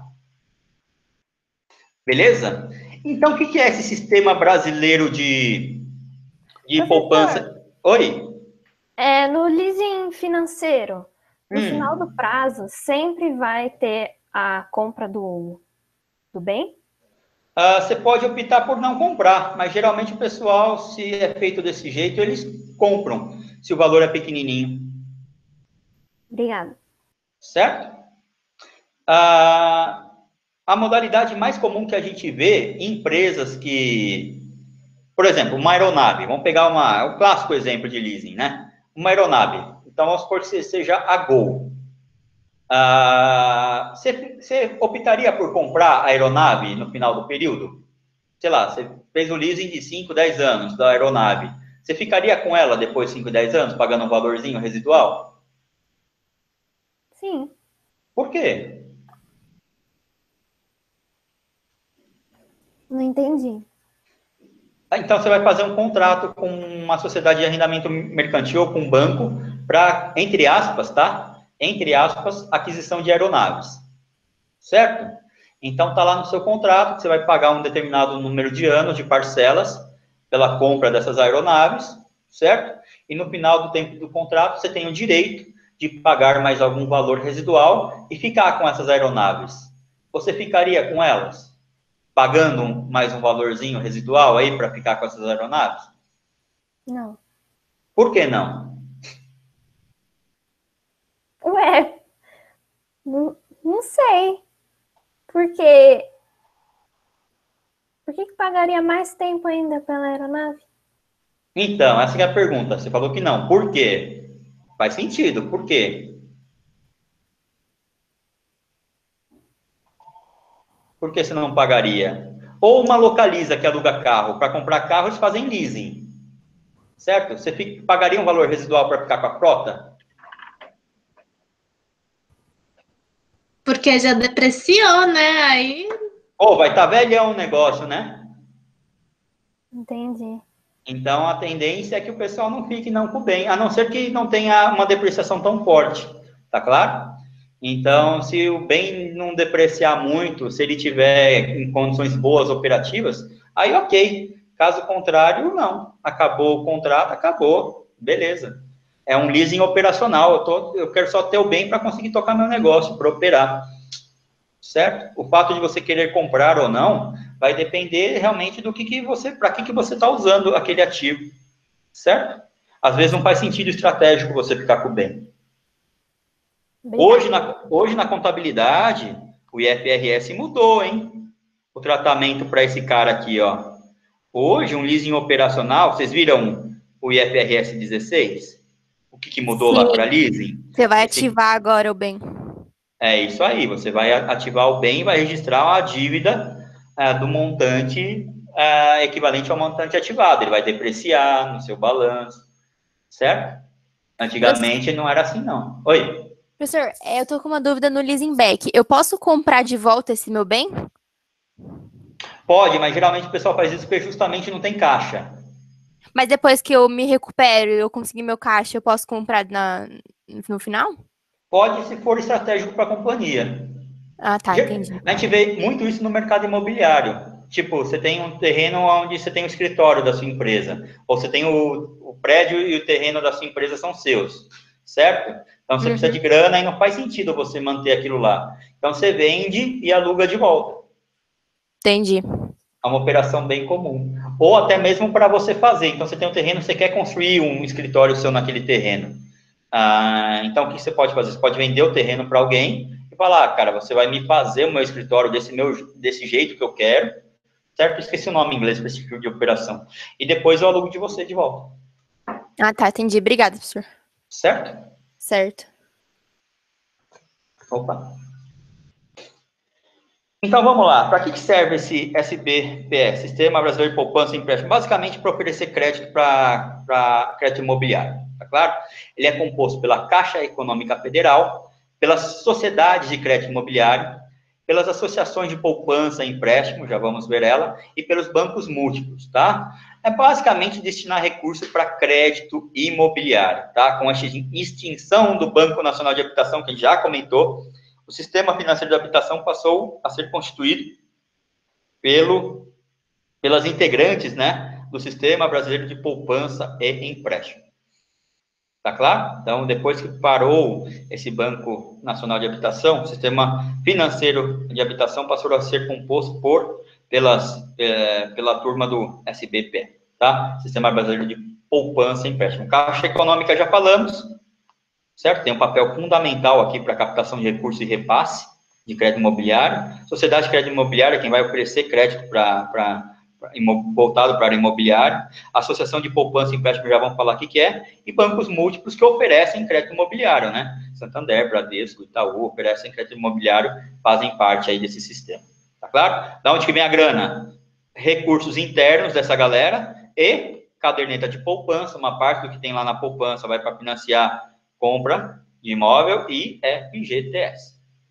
Beleza? Então, o que é esse sistema brasileiro de, de Professor, poupança? Oi? É, no leasing financeiro, no Hum. final do prazo, sempre vai ter a compra do, do bem? Ah, você pode optar por não comprar, mas geralmente o pessoal, se é feito desse jeito, eles compram, se o valor é pequenininho. Obrigada. Certo? Ah, a modalidade mais comum que a gente vê em empresas que, por exemplo, uma aeronave, vamos pegar uma, o clássico exemplo de leasing, né? Uma aeronave. Então, vamos supor que seja a Gol. Ah, você, você optaria por comprar a aeronave no final do período? Sei lá, você fez o leasing de cinco, dez anos da aeronave. Você ficaria com ela depois de cinco, dez anos, pagando um valorzinho residual? Sim. Por quê? Não entendi. Então, você vai fazer um contrato com uma sociedade de arrendamento mercantil ou com um banco para, entre aspas, tá? Entre aspas, aquisição de aeronaves. Certo? Então, tá lá no seu contrato que você vai pagar um determinado número de anos de parcelas pela compra dessas aeronaves, certo? E no final do tempo do contrato, você tem o direito de pagar mais algum valor residual e ficar com essas aeronaves. Você ficaria com elas? Pagando um, mais um valorzinho residual aí para ficar com essas aeronaves? Não. Por que não? Ué, não, não sei. Por quê? Por que que pagaria mais tempo ainda pela aeronave? Então, essa que é a pergunta. Você falou que não. Por quê? Faz sentido. Por quê? Por que você não pagaria? Ou uma localiza que aluga carro. Para comprar carro, eles fazem leasing. Certo? Você fica, pagaria um valor residual para ficar com a frota? Porque já depreciou, né? Aí. Ou vai estar velhão o negócio, né? Entendi. Então, a tendência é que o pessoal não fique não com o bem, a não ser que não tenha uma depreciação tão forte, tá claro? Então, se o bem não depreciar muito, se ele tiver em condições boas operativas, aí ok. Caso contrário, não. Acabou o contrato, acabou. Beleza. É um leasing operacional. Eu, tô, eu quero só ter o bem para conseguir tocar meu negócio, para operar. Certo? O fato de você querer comprar ou não vai depender realmente do que, que você, para que, que você está usando aquele ativo. Certo? Às vezes não faz sentido estratégico você ficar com o bem. Hoje na, hoje, na contabilidade, o I F R S mudou, hein? O tratamento para esse cara aqui, ó. Hoje, um leasing operacional, vocês viram o I F R S dezesseis? O que, que mudou Sim. lá para leasing? Você vai Esse, ativar agora o bem. É isso aí, você vai ativar o bem e vai registrar a dívida ah, do montante ah, equivalente ao montante ativado. Ele vai depreciar no seu balanço, certo? Antigamente não era assim, não. Oi? Professor, é, eu tô com uma dúvida no leasing back. Eu posso comprar de volta esse meu bem? Pode, mas geralmente o pessoal faz isso porque justamente não tem caixa. Mas depois que eu me recupero e eu conseguir meu caixa, eu posso comprar na, no final? Pode, se for estratégico para a companhia. Ah, tá, entendi. A gente vê muito isso no mercado imobiliário. Tipo, você tem um terreno onde você tem o escritório da sua empresa, ou você tem o, o prédio e o terreno da sua empresa são seus, certo? Então, você Uhum. precisa de grana e não faz sentido você manter aquilo lá. Então, você vende e aluga de volta. Entendi. É uma operação bem comum. Ou até mesmo para você fazer. Então, você tem um terreno, você quer construir um escritório seu naquele terreno. Ah, então, o que você pode fazer? Você pode vender o terreno para alguém e falar, ah, cara, você vai me fazer o meu escritório desse, meu, desse jeito que eu quero, certo? Esqueci o nome em inglês para esse tipo de operação. E depois eu alugo de você de volta. Ah, tá, entendi. Obrigada, professor. Certo? Certo. Opa. Então, vamos lá. Para que serve esse S B P E, Sistema Brasileiro de Poupança e Empréstimo? Basicamente, para oferecer crédito para crédito imobiliário, tá claro? Ele é composto pela Caixa Econômica Federal, pelas sociedades de crédito imobiliário, pelas associações de poupança e empréstimo, já vamos ver ela, e pelos bancos múltiplos, tá? É basicamente destinar recursos para crédito imobiliário, tá? Com a extinção do Banco Nacional de Habitação, que a gente já comentou, o sistema financeiro de habitação passou a ser constituído pelo, pelas integrantes, né, do Sistema Brasileiro de Poupança e Empréstimo. Tá claro? Então, depois que parou esse Banco Nacional de Habitação, o Sistema Financeiro de Habitação passou a ser composto por, pelas, é, pela turma do S B P E, tá? Sistema Brasileiro de Poupança e Empréstimo. Caixa Econômica já falamos, certo? Tem um papel fundamental aqui para a captação de recursos e repasse de crédito imobiliário. Sociedade de crédito imobiliário é quem vai oferecer crédito para, para, para voltado para o imobiliário. Associação de poupança e empréstimo, já vamos falar o que é. E bancos múltiplos que oferecem crédito imobiliário, né? Santander, Bradesco, Itaú oferecem crédito imobiliário, fazem parte aí desse sistema. Tá claro? Da onde que vem a grana? Recursos internos dessa galera e caderneta de poupança. Uma parte do que tem lá na poupança vai para financiar compra de imóvel e F G T S.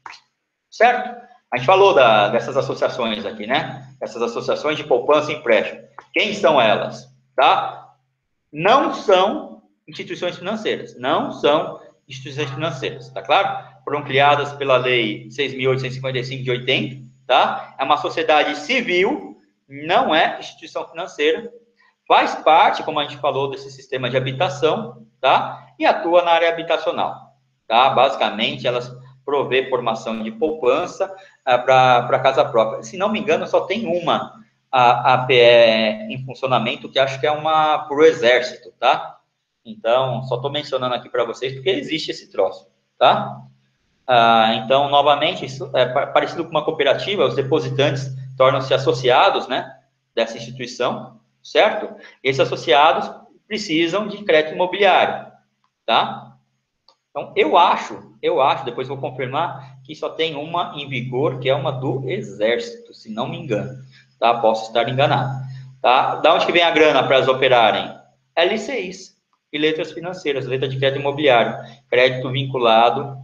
Certo? A gente falou da, dessas associações aqui, né? Essas associações de poupança e empréstimo. Quem são elas? Tá? Não são instituições financeiras. Não são instituições financeiras, tá claro? Foram criadas pela Lei seis mil oitocentos e cinquenta e cinco de oitenta, tá? É uma sociedade civil, não é instituição financeira. Faz parte, como a gente falou, desse sistema de habitação, tá? E atua na área habitacional, tá? Basicamente, elas provê formação de poupança ah, para casa própria. Se não me engano, só tem uma a, a P E em funcionamento, que acho que é uma para o Exército, tá? Então, só estou mencionando aqui para vocês, porque existe esse troço, tá? Ah, então, novamente, isso é parecido com uma cooperativa, os depositantes tornam-se associados, né, dessa instituição, certo? Esses associados precisam de crédito imobiliário, tá? Então, eu acho, eu acho, depois vou confirmar, que só tem uma em vigor, que é uma do Exército, se não me engano, tá? Posso estar enganado, tá? Da onde que vem a grana para elas operarem? L C Is e letras financeiras, letra de crédito imobiliário, crédito vinculado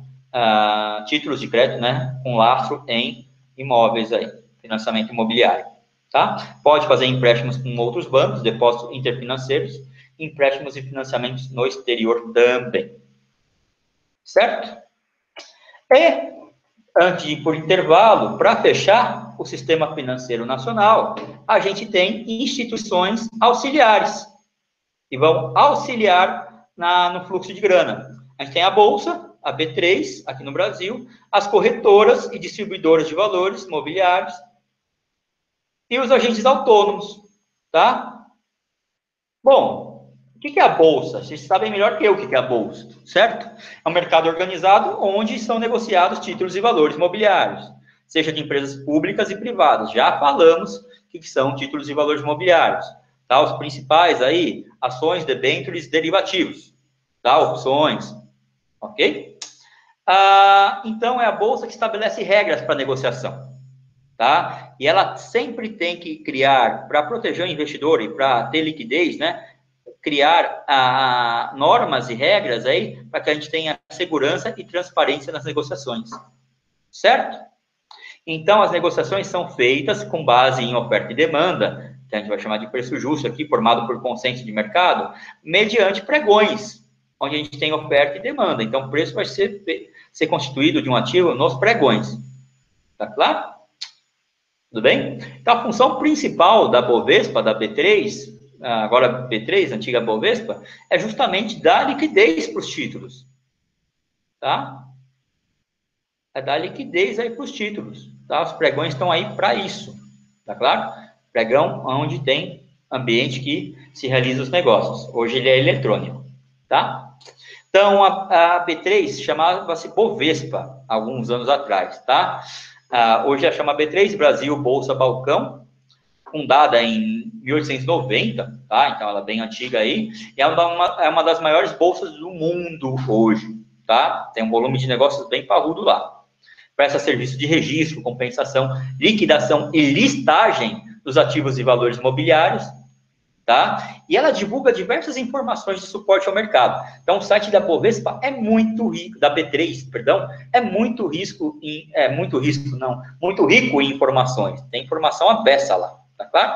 a títulos de crédito, né? Com lastro em imóveis aí, financiamento imobiliário, tá? Pode fazer empréstimos com outros bancos, depósitos interfinanceiros, empréstimos e financiamentos no exterior também. Certo? E, antes de ir por intervalo, para fechar o sistema financeiro nacional, a gente tem instituições auxiliares, que vão auxiliar na, no fluxo de grana. A gente tem a Bolsa, a B três, aqui no Brasil, as corretoras e distribuidoras de valores imobiliários, e os agentes autônomos, tá? Bom, o que é a Bolsa? Vocês sabem melhor que eu o que é a Bolsa, certo? É um mercado organizado onde são negociados títulos e valores imobiliários, seja de empresas públicas e privadas. Já falamos o que são títulos e valores imobiliários, tá? Os principais aí, ações, debêntures, derivativos, tá? Opções, ok? Ah, então, é a Bolsa que estabelece regras para negociação, tá? E ela sempre tem que criar, para proteger o investidor e para ter liquidez, né? Criar ah, normas e regras aí para que a gente tenha segurança e transparência nas negociações, certo? Então, as negociações são feitas com base em oferta e demanda, que a gente vai chamar de preço justo aqui, formado por consenso de mercado, mediante pregões, onde a gente tem oferta e demanda. Então, o preço vai ser, ser constituído de um ativo nos pregões. Tá claro? Tudo bem? Então, a função principal da Bovespa, da B três, agora B três, antiga Bovespa, é justamente dar liquidez para os títulos. Tá? É dar liquidez aí para os títulos. Tá? Os pregões estão aí para isso. Tá claro? Pregão onde tem ambiente que se realiza os negócios. Hoje ele é eletrônico. Tá? Então, a, a B três chamava-se Bovespa, alguns anos atrás, tá? Ah, hoje ela chama B três Brasil Bolsa Balcão, fundada em mil oitocentos e noventa, tá? Então, ela é bem antiga aí, e é uma, é uma das maiores bolsas do mundo hoje, tá? Tem um volume de negócios bem parrudo lá. Presta serviço de registro, compensação, liquidação e listagem dos ativos e valores imobiliários, tá? E ela divulga diversas informações de suporte ao mercado. Então, o site da Bovespa é muito rico, da B três, perdão, é muito risco em, é muito risco, não, muito rico em informações. Tem informação à beça lá, tá claro?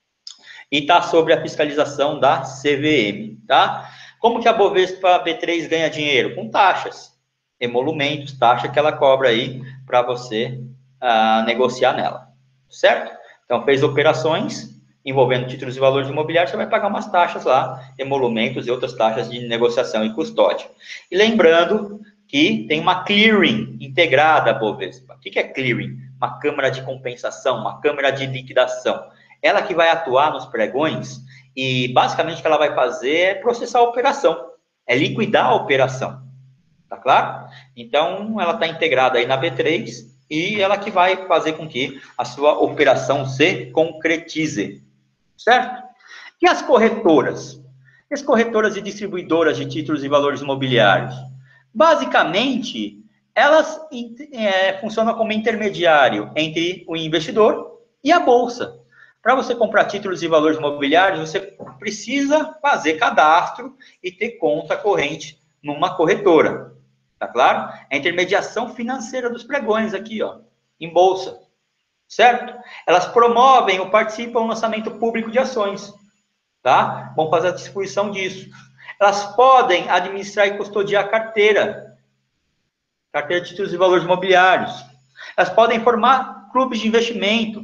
E tá sobre a fiscalização da C V M, tá? Como que a Bovespa B três ganha dinheiro? Com taxas, emolumentos, taxa que ela cobra aí para você uh, negociar nela, certo? Então, fez operações envolvendo títulos e valores imobiliários, você vai pagar umas taxas lá, emolumentos e outras taxas de negociação e custódia. E lembrando que tem uma clearing integrada à Bovespa. O que é clearing? Uma câmara de compensação, uma câmara de liquidação. Ela que vai atuar nos pregões e, basicamente, o que ela vai fazer é processar a operação, é liquidar a operação. Tá claro? Então, ela está integrada aí na B três e ela que vai fazer com que a sua operação se concretize. Certo? E as corretoras? As corretoras e distribuidoras de títulos e valores imobiliários? Basicamente, elas é, funcionam como intermediário entre o investidor e a bolsa. Para você comprar títulos e valores imobiliários, você precisa fazer cadastro e ter conta corrente numa corretora. Tá claro? É a intermediação financeira dos pregões aqui, ó, em bolsa. Certo? Elas promovem ou participam do lançamento público de ações, tá? Vão fazer a distribuição disso. Elas podem administrar e custodiar a carteira, carteira de títulos e valores imobiliários. Elas podem formar clubes de investimento,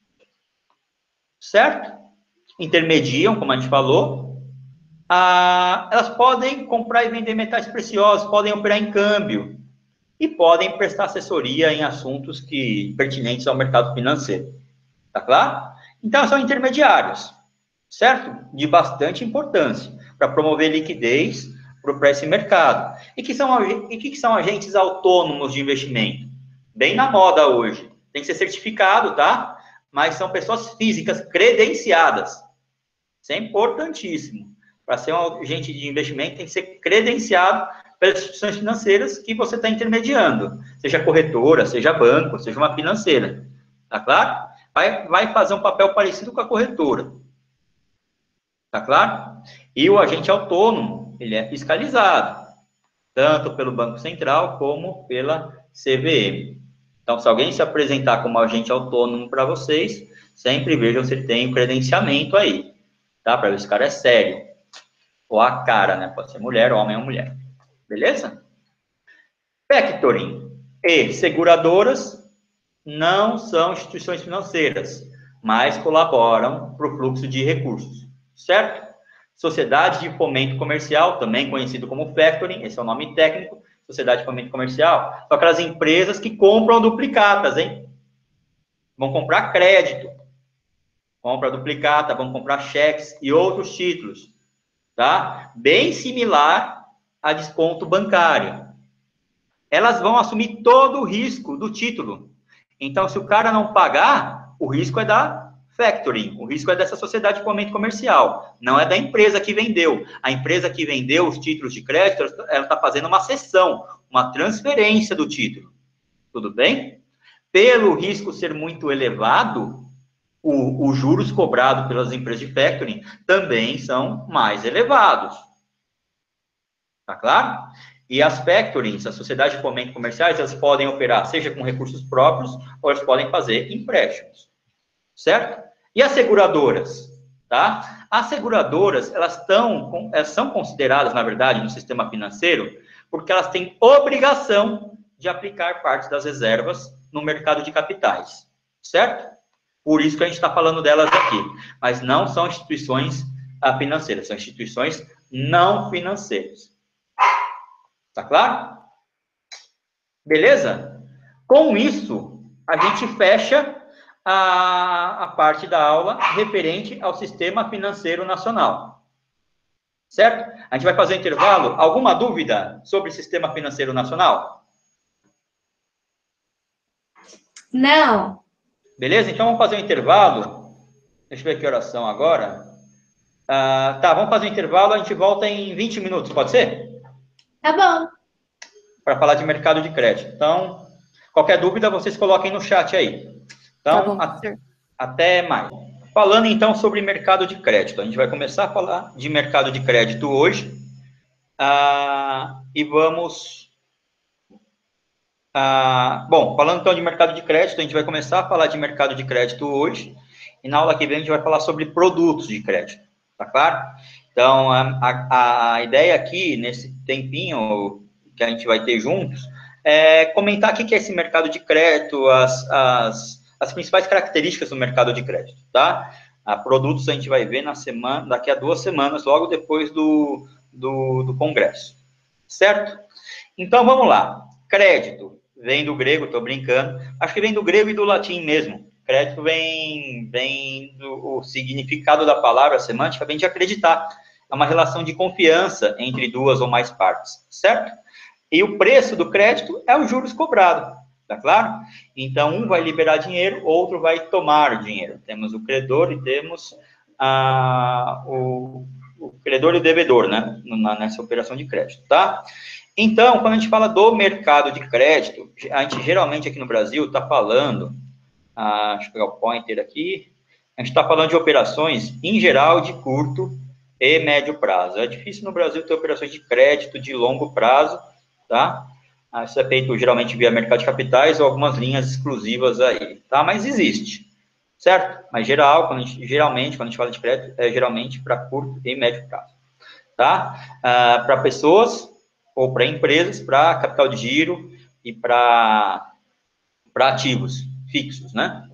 certo? Intermediam, como a gente falou. Ah, elas podem comprar e vender metais preciosos, podem operar em câmbio, e podem prestar assessoria em assuntos que, pertinentes ao mercado financeiro. Tá claro? Então, são intermediários, certo? De bastante importância, para promover liquidez para esse mercado. E que são, e que são agentes autônomos de investimento? Bem na moda hoje. Tem que ser certificado, tá? Mas são pessoas físicas credenciadas. Isso é importantíssimo. Para ser um agente de investimento, tem que ser credenciado pelas instituições financeiras que você está intermediando, seja corretora, seja banco, seja uma financeira, tá claro? Vai, vai fazer um papel parecido com a corretora, tá claro? E o agente autônomo, ele é fiscalizado, tanto pelo Banco Central como pela C V M. Então, se alguém se apresentar como agente autônomo para vocês, sempre vejam se ele tem o credenciamento aí, tá? Para ver se o cara é sério, ou a cara, né? Pode ser mulher, homem ou mulher. Beleza? Factoring e seguradoras não são instituições financeiras, mas colaboram para o fluxo de recursos, certo? Sociedade de fomento comercial, também conhecido como factoring, esse é o nome técnico, sociedade de fomento comercial, são aquelas empresas que compram duplicatas, hein? Vão comprar crédito, compra duplicata, vão comprar cheques e outros títulos, tá? Bem similar a desconto bancário. Elas vão assumir todo o risco do título. Então, se o cara não pagar, o risco é da factoring, o risco é dessa sociedade de fomento comercial, não é da empresa que vendeu. A empresa que vendeu os títulos de crédito, ela está fazendo uma cessão, uma transferência do título. Tudo bem? Pelo risco ser muito elevado, o, os juros cobrados pelas empresas de factoring também são mais elevados. Tá claro? E as factorings, as sociedades de fomento comerciais, elas podem operar seja com recursos próprios ou elas podem fazer empréstimos. Certo? E as seguradoras? Tá? As seguradoras, elas, tão, elas são consideradas, na verdade, no sistema financeiro, porque elas têm obrigação de aplicar parte das reservas no mercado de capitais. Certo? Por isso que a gente está falando delas aqui. Mas não são instituições ah, financeiras, são instituições não financeiras. Tá claro? Beleza? Com isso, a gente fecha a, a parte da aula referente ao Sistema Financeiro Nacional. Certo? A gente vai fazer um intervalo. Alguma dúvida sobre o Sistema Financeiro Nacional? Não. Beleza? Então, vamos fazer um intervalo. Deixa eu ver que horas são agora. Ah, tá, vamos fazer um intervalo. A gente volta em vinte minutos, pode ser? Tá bom. Para falar de mercado de crédito. Então, qualquer dúvida, vocês coloquem no chat aí. Então, Tá bom, a, professor. até mais. Falando, então, sobre mercado de crédito. A gente vai começar a falar de mercado de crédito hoje. Ah, e vamos... Ah, bom, falando, então, de mercado de crédito, a gente vai começar a falar de mercado de crédito hoje. E na aula que vem, a gente vai falar sobre produtos de crédito. Tá claro? Então, a, a, a ideia aqui, nesse tempinho que a gente vai ter juntos, é comentar o que é esse mercado de crédito, as, as, as principais características do mercado de crédito, tá? A produtos a gente vai ver na semana, daqui a duas semanas, logo depois do, do, do congresso, certo? Então, vamos lá. Crédito, vem do grego, estou brincando, acho que vem do grego e do latim mesmo. Crédito vem, vem do o significado da palavra, a semântica, vem de acreditar. É uma relação de confiança entre duas ou mais partes, certo? E o preço do crédito é os juros cobrados, tá claro? Então, um vai liberar dinheiro, outro vai tomar o dinheiro. Temos o credor e temos ah, o, o credor e o devedor, né? Nessa operação de crédito, tá? Então, quando a gente fala do mercado de crédito, a gente geralmente aqui no Brasil está falando, ah, deixa eu pegar o pointer aqui, a gente está falando de operações, em geral, de curto e médio prazo. É difícil no Brasil ter operações de crédito de longo prazo, tá? Isso é feito geralmente via mercado de capitais ou algumas linhas exclusivas aí, tá? Mas existe, certo? Mas geral, quando a gente, geralmente, quando a gente fala de crédito, é geralmente para curto e médio prazo, tá? Ah, para pessoas ou para empresas, para capital de giro e para para ativos fixos, né?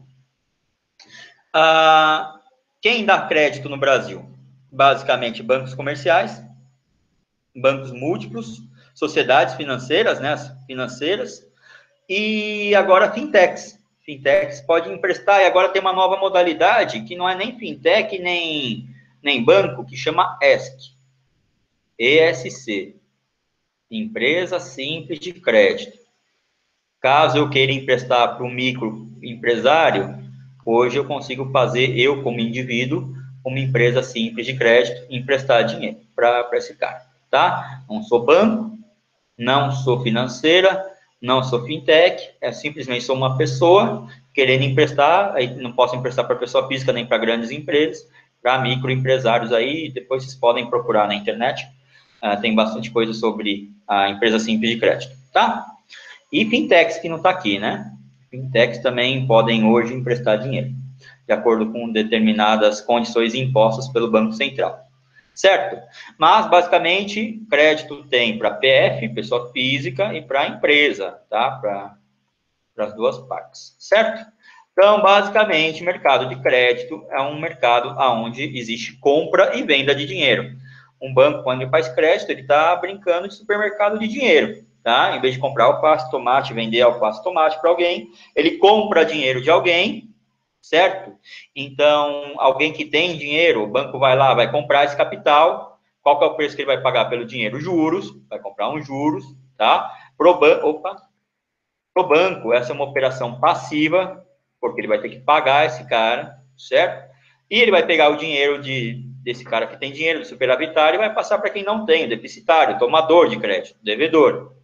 Ah, quem dá crédito no Brasil? Basicamente, bancos comerciais, bancos múltiplos, sociedades financeiras, né, as financeiras, e agora fintechs. Fintechs podem emprestar, e agora tem uma nova modalidade, que não é nem fintech, nem, nem banco, que chama E S C. E S C. Empresa Simples de Crédito. Caso eu queira emprestar para um microempresário, hoje eu consigo fazer, eu como indivíduo, uma empresa simples de crédito, emprestar dinheiro para esse cara, tá? Não sou banco, não sou financeira, não sou fintech, é simplesmente sou uma pessoa querendo emprestar, aí não posso emprestar para pessoa física nem para grandes empresas, para microempresários aí, depois vocês podem procurar na internet, uh, tem bastante coisa sobre a empresa simples de crédito, tá? E fintechs que não está aqui, né? Fintechs também podem hoje emprestar dinheiro, de acordo com determinadas condições impostas pelo Banco Central. Certo? Mas, basicamente, crédito tem para P F, pessoa física, e para empresa, tá? Para as duas partes, certo? Então, basicamente, mercado de crédito é um mercado onde existe compra e venda de dinheiro. Um banco, quando ele faz crédito, ele está brincando de supermercado de dinheiro, tá? Em vez de comprar alface, tomate, vender alface, tomate para alguém, ele compra dinheiro de alguém, certo? Então, alguém que tem dinheiro, o banco vai lá, vai comprar esse capital, qual que é o preço que ele vai pagar pelo dinheiro? Juros, vai comprar uns juros, tá? Pro, ban opa, pro banco, essa é uma operação passiva, porque ele vai ter que pagar esse cara, certo? E ele vai pegar o dinheiro de, desse cara que tem dinheiro, do superavitário, e vai passar para quem não tem, o deficitário, tomador de crédito, devedor,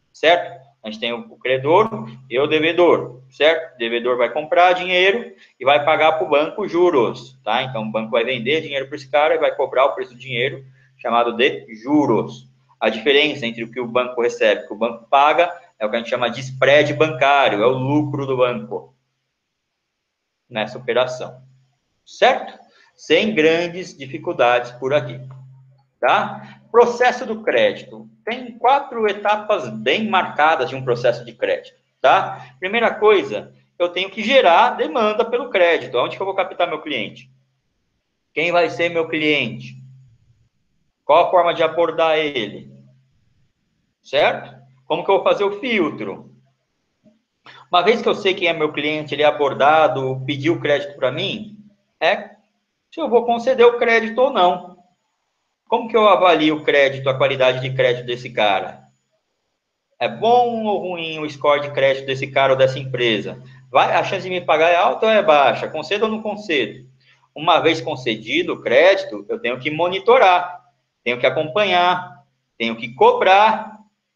certo? A gente tem o credor e o devedor, certo? O devedor vai comprar dinheiro e vai pagar para o banco juros, tá? Então, o banco vai vender dinheiro para esse cara e vai cobrar o preço do dinheiro, chamado de juros. A diferença entre o que o banco recebe e o que o banco paga é o que a gente chama de spread bancário, é o lucro do banco nessa operação, certo? Sem grandes dificuldades por aqui, tá? Processo do crédito. Tem quatro etapas bem marcadas de um processo de crédito, tá? Primeira coisa, eu tenho que gerar demanda pelo crédito. Onde que eu vou captar meu cliente? Quem vai ser meu cliente? Qual a forma de abordar ele? Certo? Como que eu vou fazer o filtro? Uma vez que eu sei quem é meu cliente, ele é abordado, pediu crédito para mim, é se eu vou conceder o crédito ou não. Como que eu avalio o crédito, a qualidade de crédito desse cara? É bom ou ruim o score de crédito desse cara ou dessa empresa? Vai, a chance de me pagar é alta ou é baixa? Concedo ou não concedo? Uma vez concedido o crédito, eu tenho que monitorar, tenho que acompanhar, tenho que cobrar,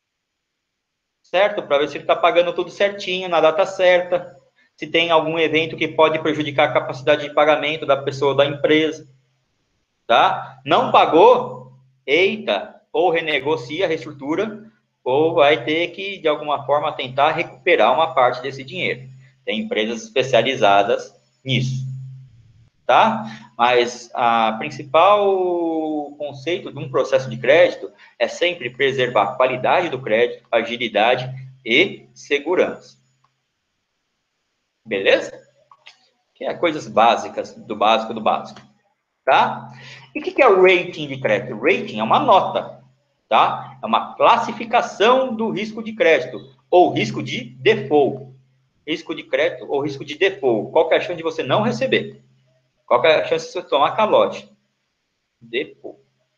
certo? Para ver se ele está pagando tudo certinho, na data certa, se tem algum evento que pode prejudicar a capacidade de pagamento da pessoa ou da empresa. Tá? Não pagou, eita, ou renegocia, reestrutura, ou vai ter que, de alguma forma, tentar recuperar uma parte desse dinheiro. Tem empresas especializadas nisso, tá? Mas a principal conceito de um processo de crédito é sempre preservar a qualidade do crédito, agilidade e segurança. Beleza? Que é coisas básicas, do básico do básico. Tá? E o que é o rating de crédito? Rating é uma nota, tá? É uma classificação do risco de crédito, ou risco de default. Risco de crédito ou risco de default. Qual que é a chance de você não receber? Qual que é a chance de você tomar calote? Default.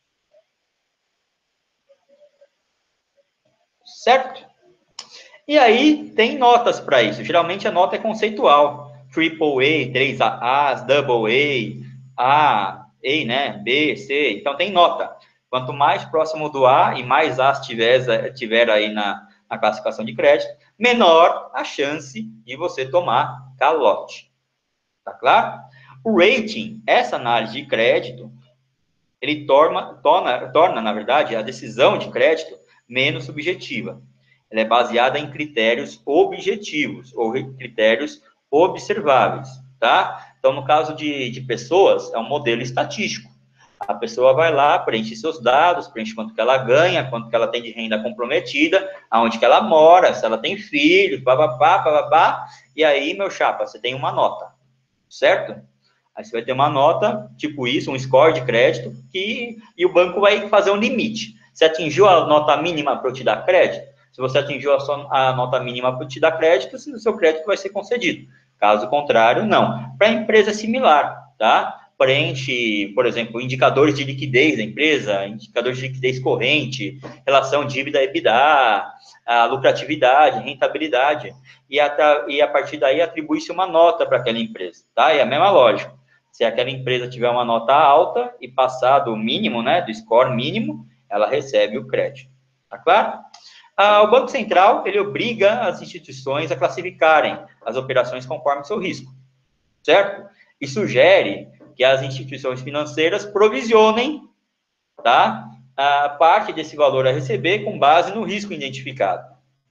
Certo? E aí, tem notas para isso. Geralmente, a nota é conceitual. Triple A, três A's, Double A, A, A, né? B, C. Então, tem nota. Quanto mais próximo do A e mais A's tiver, tiver aí na, na classificação de crédito, menor a chance de você tomar calote. Tá claro? O rating, essa análise de crédito, ele torna, torna, torna, na verdade, a decisão de crédito menos subjetiva. Ela é baseada em critérios objetivos, ou critérios observáveis, tá? Então, no caso de, de pessoas, é um modelo estatístico. A pessoa vai lá, preenche seus dados, preenche quanto que ela ganha, quanto que ela tem de renda comprometida, aonde que ela mora, se ela tem filhos, bababá, bababá, e aí, meu chapa, você tem uma nota, certo? Aí você vai ter uma nota, tipo isso, um score de crédito, que, e o banco vai fazer um limite. Você atingiu a nota mínima para eu te dar crédito? Se você atingiu a, sua, a nota mínima para te dar crédito, o seu crédito vai ser concedido. Caso contrário, não. Para a empresa é similar, tá? Preenche, por exemplo, indicadores de liquidez da empresa, indicadores de liquidez corrente, relação dívida-EBITDA, a lucratividade, rentabilidade, e a, e a partir daí atribui-se uma nota para aquela empresa, tá? É a mesma lógica. Se aquela empresa tiver uma nota alta e passar do mínimo, né, do score mínimo, ela recebe o crédito. Tá claro? Ah, o Banco Central, ele obriga as instituições a classificarem as operações conforme o seu risco, certo? E sugere que as instituições financeiras provisionem, tá, a parte desse valor a receber com base no risco identificado,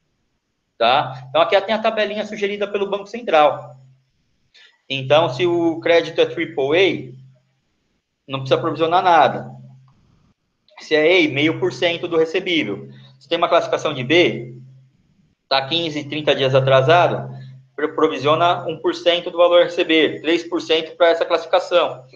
tá? Então, aqui tem a tabelinha sugerida pelo Banco Central. Então, se o crédito é Triple A, não precisa provisionar nada. Se é A, meio por cento do recebível. Se tem uma classificação de B, está quinze, trinta dias atrasado, provisiona um por cento do valor a receber, três por cento para essa classificação.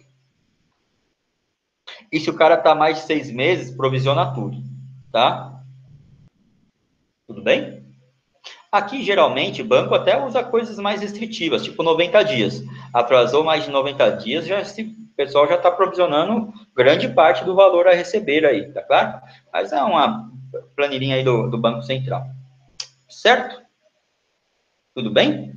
E se o cara está mais de seis meses, provisiona tudo, tá? Tudo bem? Aqui, geralmente, o banco até usa coisas mais restritivas, tipo noventa dias. Atrasou mais de noventa dias, já se, o pessoal já está provisionando grande parte do valor a receber aí, tá claro? Mas é uma planilhinha aí do, do Banco Central. Certo? Tudo bem?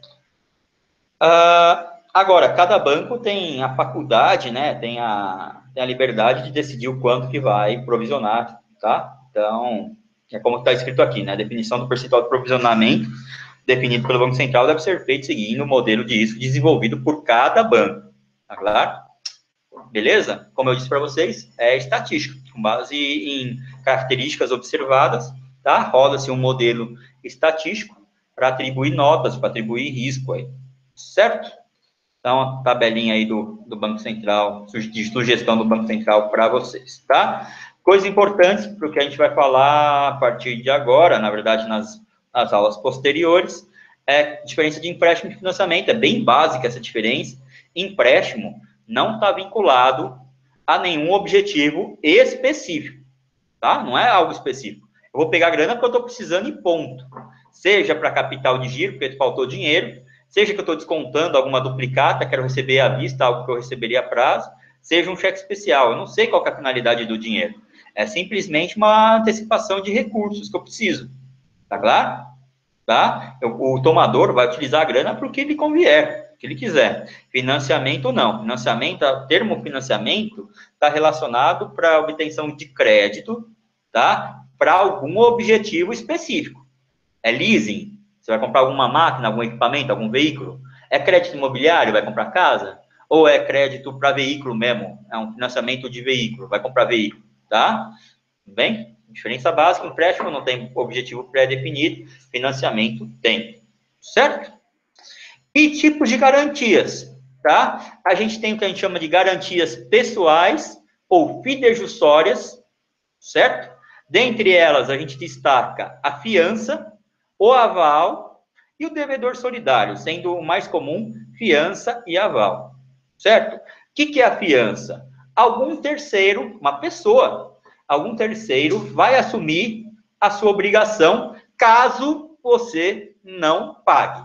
Uh, agora, cada banco tem a faculdade, né? Tem a, tem a liberdade de decidir o quanto que vai provisionar, tá? Então, É como está escrito aqui, né? A definição do percentual de provisionamento definido pelo Banco Central deve ser feito seguindo o modelo de risco desenvolvido por cada banco. Tá claro? Beleza? Como eu disse para vocês, é estatística, com base em características observadas, tá? Roda-se um modelo estatístico para atribuir notas, para atribuir risco aí, certo? Então, a tabelinha aí do, do Banco Central, de sugestão do Banco Central para vocês, tá? Coisas importantes, porque a gente vai falar a partir de agora, na verdade, nas, nas aulas posteriores, é diferença de empréstimo e financiamento, é bem básica essa diferença. Empréstimo não está vinculado a nenhum objetivo específico, tá? Não é algo específico. Eu vou pegar grana porque eu estou precisando e ponto. Seja para capital de giro, porque faltou dinheiro, seja que eu estou descontando alguma duplicata, quero receber à vista algo que eu receberia a prazo, seja um cheque especial. Eu não sei qual que é a finalidade do dinheiro. É simplesmente uma antecipação de recursos que eu preciso. Tá claro? Tá? Eu, o tomador vai utilizar a grana para o que lhe convier, o que ele quiser. Financiamento, não. Financiamento, o termo financiamento está relacionado para a obtenção de crédito, tá? Para algum objetivo específico. É leasing. Você vai comprar alguma máquina, algum equipamento, algum veículo? É crédito imobiliário, vai comprar casa? Ou é crédito para veículo mesmo? É um financiamento de veículo, vai comprar veículo, tá? Tudo bem? Diferença básica, empréstimo não tem objetivo pré-definido, financiamento tem, certo? E tipos de garantias, tá? A gente tem o que a gente chama de garantias pessoais ou fidejussórias, certo? Dentre elas, a gente destaca a fiança, o aval e o devedor solidário, sendo o mais comum, fiança e aval, certo? O que, que é a fiança? Algum terceiro, uma pessoa, algum terceiro vai assumir a sua obrigação caso você não pague,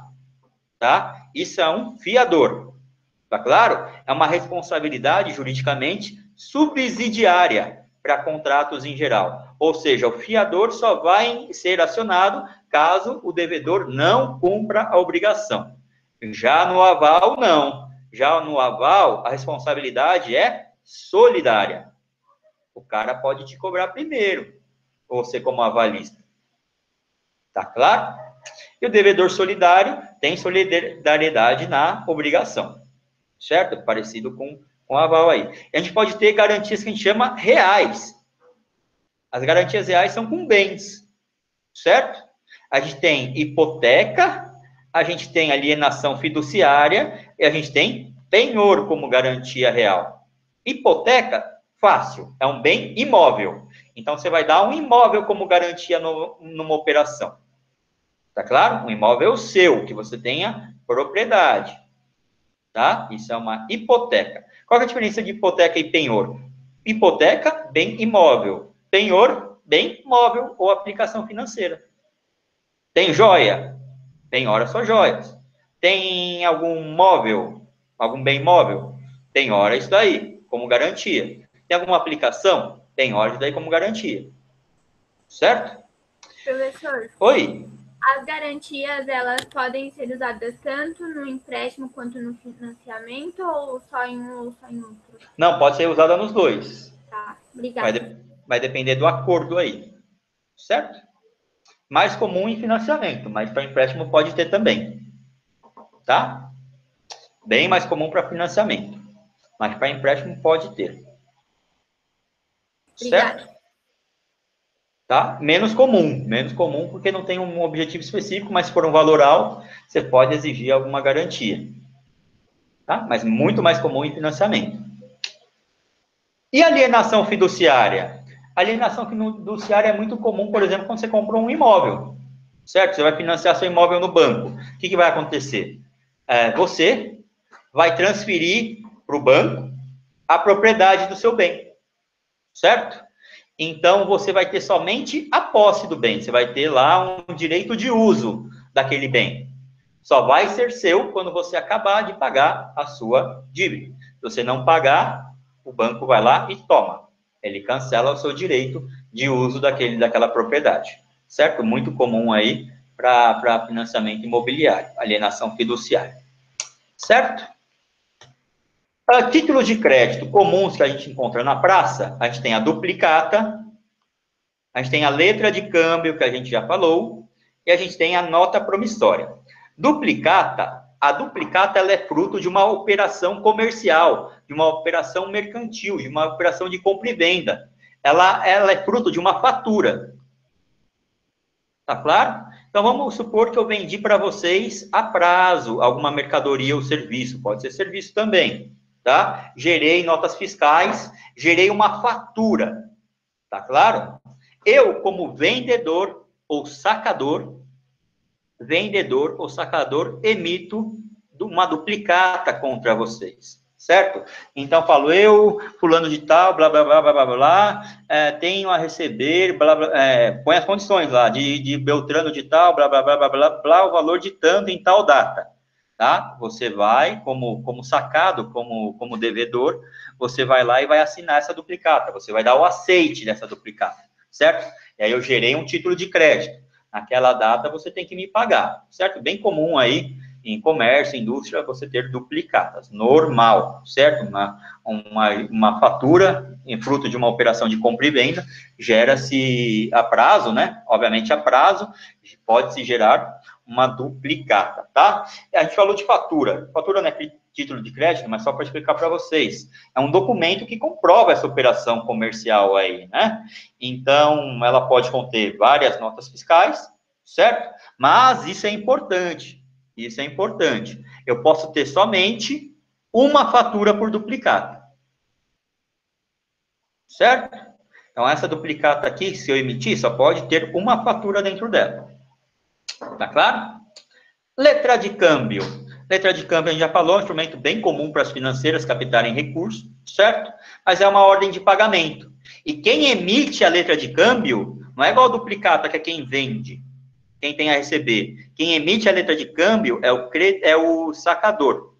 tá? Isso é um fiador, tá claro? É uma responsabilidade juridicamente subsidiária para contratos em geral. Ou seja, o fiador só vai ser acionado caso o devedor não cumpra a obrigação. Já no aval, não. Já no aval, a responsabilidade é solidária. O cara pode te cobrar primeiro, você como avalista. Tá claro? E o devedor solidário tem solidariedade na obrigação. Certo? Parecido com com aval aí. E a gente pode ter garantias que a gente chama reais. As garantias reais são com bens, certo? A gente tem hipoteca, a gente tem alienação fiduciária e a gente tem penhor como garantia real. Hipoteca, fácil, é um bem imóvel. Então, você vai dar um imóvel como garantia no, numa operação. Tá claro? Um imóvel seu, que você tenha propriedade. Tá? Isso é uma hipoteca. Qual é a diferença de hipoteca e penhor? Hipoteca, bem imóvel. Penhor, bem móvel ou aplicação financeira. Tem joia? Penhora suas joias. Tem algum móvel? Algum bem móvel? Penhora isso daí, como garantia. Tem alguma aplicação? Penhora isso daí como garantia. Certo? Professor, Oi? as garantias, elas podem ser usadas tanto no empréstimo quanto no financiamento ou só em um ou só em outro? Não, pode ser usada nos dois. Tá, obrigada. Vai, de, vai depender do acordo aí. Certo? Mais comum em financiamento, mas para empréstimo pode ter também. Tá? Bem mais comum para financiamento. Mas para empréstimo pode ter. Obrigada. Certo? Tá? Menos comum, menos comum porque não tem um objetivo específico, mas se for um valor alto, você pode exigir alguma garantia. Tá? Mas muito mais comum em financiamento. E alienação fiduciária? Alienação fiduciária é muito comum, por exemplo, quando você compra um imóvel. Certo? Você vai financiar seu imóvel no banco. O que, que vai acontecer? É, você vai transferir para o banco a propriedade do seu bem. Certo? Então, você vai ter somente a posse do bem. Você vai ter lá um direito de uso daquele bem. Só vai ser seu quando você acabar de pagar a sua dívida. Se você não pagar, o banco vai lá e toma. Ele cancela o seu direito de uso daquele, daquela propriedade. Certo? Muito comum aí para financiamento imobiliário. Alienação fiduciária. Certo? Uh, títulos de crédito comuns que a gente encontra na praça, a gente tem a duplicata, A gente tem a letra de câmbio, que a gente já falou, e a gente tem a nota promissória. Duplicata, a duplicata ela é fruto de uma operação comercial, de uma operação mercantil, de uma operação de compra e venda. Ela, ela é fruto de uma fatura. Tá claro? Então, vamos supor que eu vendi para vocês a prazo alguma mercadoria ou serviço, pode ser serviço também, tá? Gerei notas fiscais, gerei uma fatura, tá claro? Eu, como vendedor ou sacador, vendedor ou sacador, emito uma duplicata contra vocês, certo? Então, falo, eu, fulano de tal, blá, blá, blá, blá, blá, blá, é, tenho a receber, blá, blá, é, põe as condições lá, de, de Beltrano de tal, blá, blá, blá, blá, blá, blá, o valor de tanto em tal data, tá? Você vai, como, como sacado, como, como devedor, você vai lá e vai assinar essa duplicata, você vai dar o aceite dessa duplicata, certo? E aí eu gerei um título de crédito. Naquela data você tem que me pagar, certo? Bem comum aí em comércio, indústria, você ter duplicatas, normal, certo? Uma, uma, uma fatura em fruto de uma operação de compra e venda, gera-se a prazo, né? Obviamente a prazo, pode-se gerar uma duplicata, tá? A gente falou de fatura. Fatura não é título de crédito, mas só para explicar para vocês. É um documento que comprova essa operação comercial aí, né? Então, ela pode conter várias notas fiscais, certo? Mas isso é importante. Isso é importante. Eu posso ter somente uma fatura por duplicata. Certo? Então, essa duplicata aqui, se eu emitir, só pode ter uma fatura dentro dela. Tá claro? Letra de câmbio. Letra de câmbio, a gente já falou, é um instrumento bem comum para as financeiras captarem recursos, certo? Mas é uma ordem de pagamento. E quem emite a letra de câmbio não é igual a duplicata, que é quem vende, quem tem a receber. Quem emite a letra de câmbio é o, é o sacador.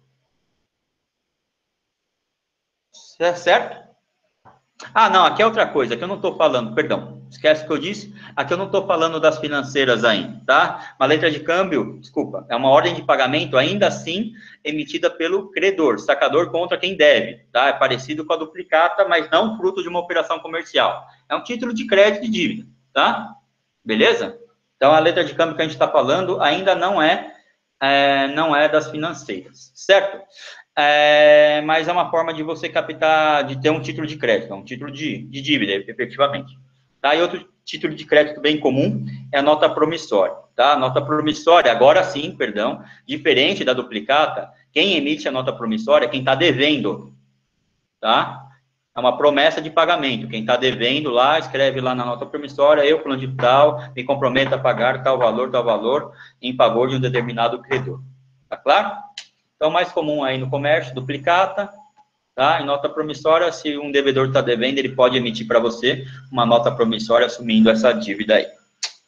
Certo? Ah, não, aqui é outra coisa, aqui eu não estou falando, perdão, esquece o que eu disse, aqui eu não estou falando das financeiras ainda, tá? Uma letra de câmbio, desculpa, é uma ordem de pagamento, ainda assim, emitida pelo credor, sacador contra quem deve, tá? É parecido com a duplicata, mas não fruto de uma operação comercial. É um título de crédito e dívida, tá? Beleza? Então, a letra de câmbio que a gente está falando ainda não é, é, não é das financeiras, certo? É, mas é uma forma de você captar, de ter um título de crédito, um título de, de dívida, efetivamente. Tá? E outro título de crédito bem comum é a nota promissória. Tá? A nota promissória, agora sim, perdão, diferente da duplicata, quem emite a nota promissória é quem está devendo. Tá? É uma promessa de pagamento. Quem está devendo lá, escreve lá na nota promissória, eu, plano de tal, me comprometo a pagar tal valor, tal valor, em favor de um determinado credor. Tá claro? Então, mais comum aí no comércio, duplicata, tá? Em nota promissória, se um devedor está devendo, ele pode emitir para você uma nota promissória assumindo essa dívida aí.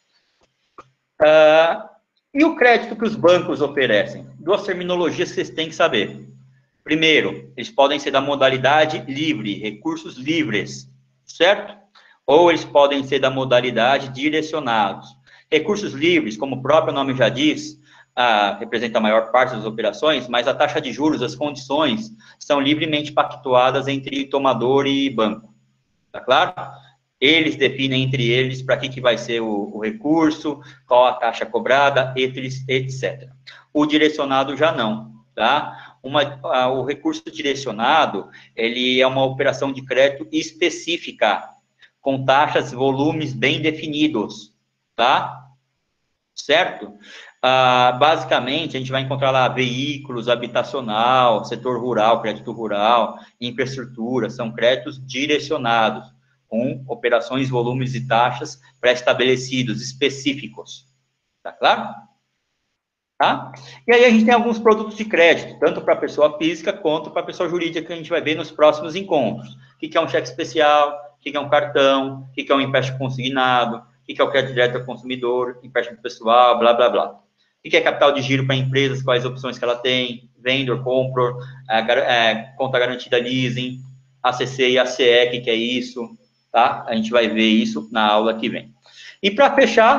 Uh, e o crédito que os bancos oferecem? Duas terminologias que vocês têm que saber. Primeiro, eles podem ser da modalidade livre, recursos livres, certo? Ou eles podem ser da modalidade direcionados. Recursos livres, como o próprio nome já diz, Ah, representa a maior parte das operações, mas a taxa de juros, as condições, são livremente pactuadas entre tomador e banco. Tá claro? Eles definem entre eles para que, que vai ser o, o recurso, qual a taxa cobrada, etcétera. O direcionado já não, tá? Uma, a, o recurso direcionado, ele é uma operação de crédito específica, com taxas e volumes bem definidos, tá? Certo? Ah, basicamente, a gente vai encontrar lá veículos, habitacional, setor rural, crédito rural, infraestrutura, são créditos direcionados, com operações, volumes e taxas pré-estabelecidos, específicos. Tá claro? Tá? E aí a gente tem alguns produtos de crédito, tanto para a pessoa física quanto para a pessoa jurídica, que a gente vai ver nos próximos encontros. O que é um cheque especial, o que é um cartão, o que é um empréstimo consignado, o que é o crédito direto ao consumidor, empréstimo pessoal, blá, blá, blá. O que é capital de giro para empresas, quais opções que ela tem, vendor, comprador, é, é, conta garantida leasing, A C C e A C E, que é isso, tá? A gente vai ver isso na aula que vem. E para fechar,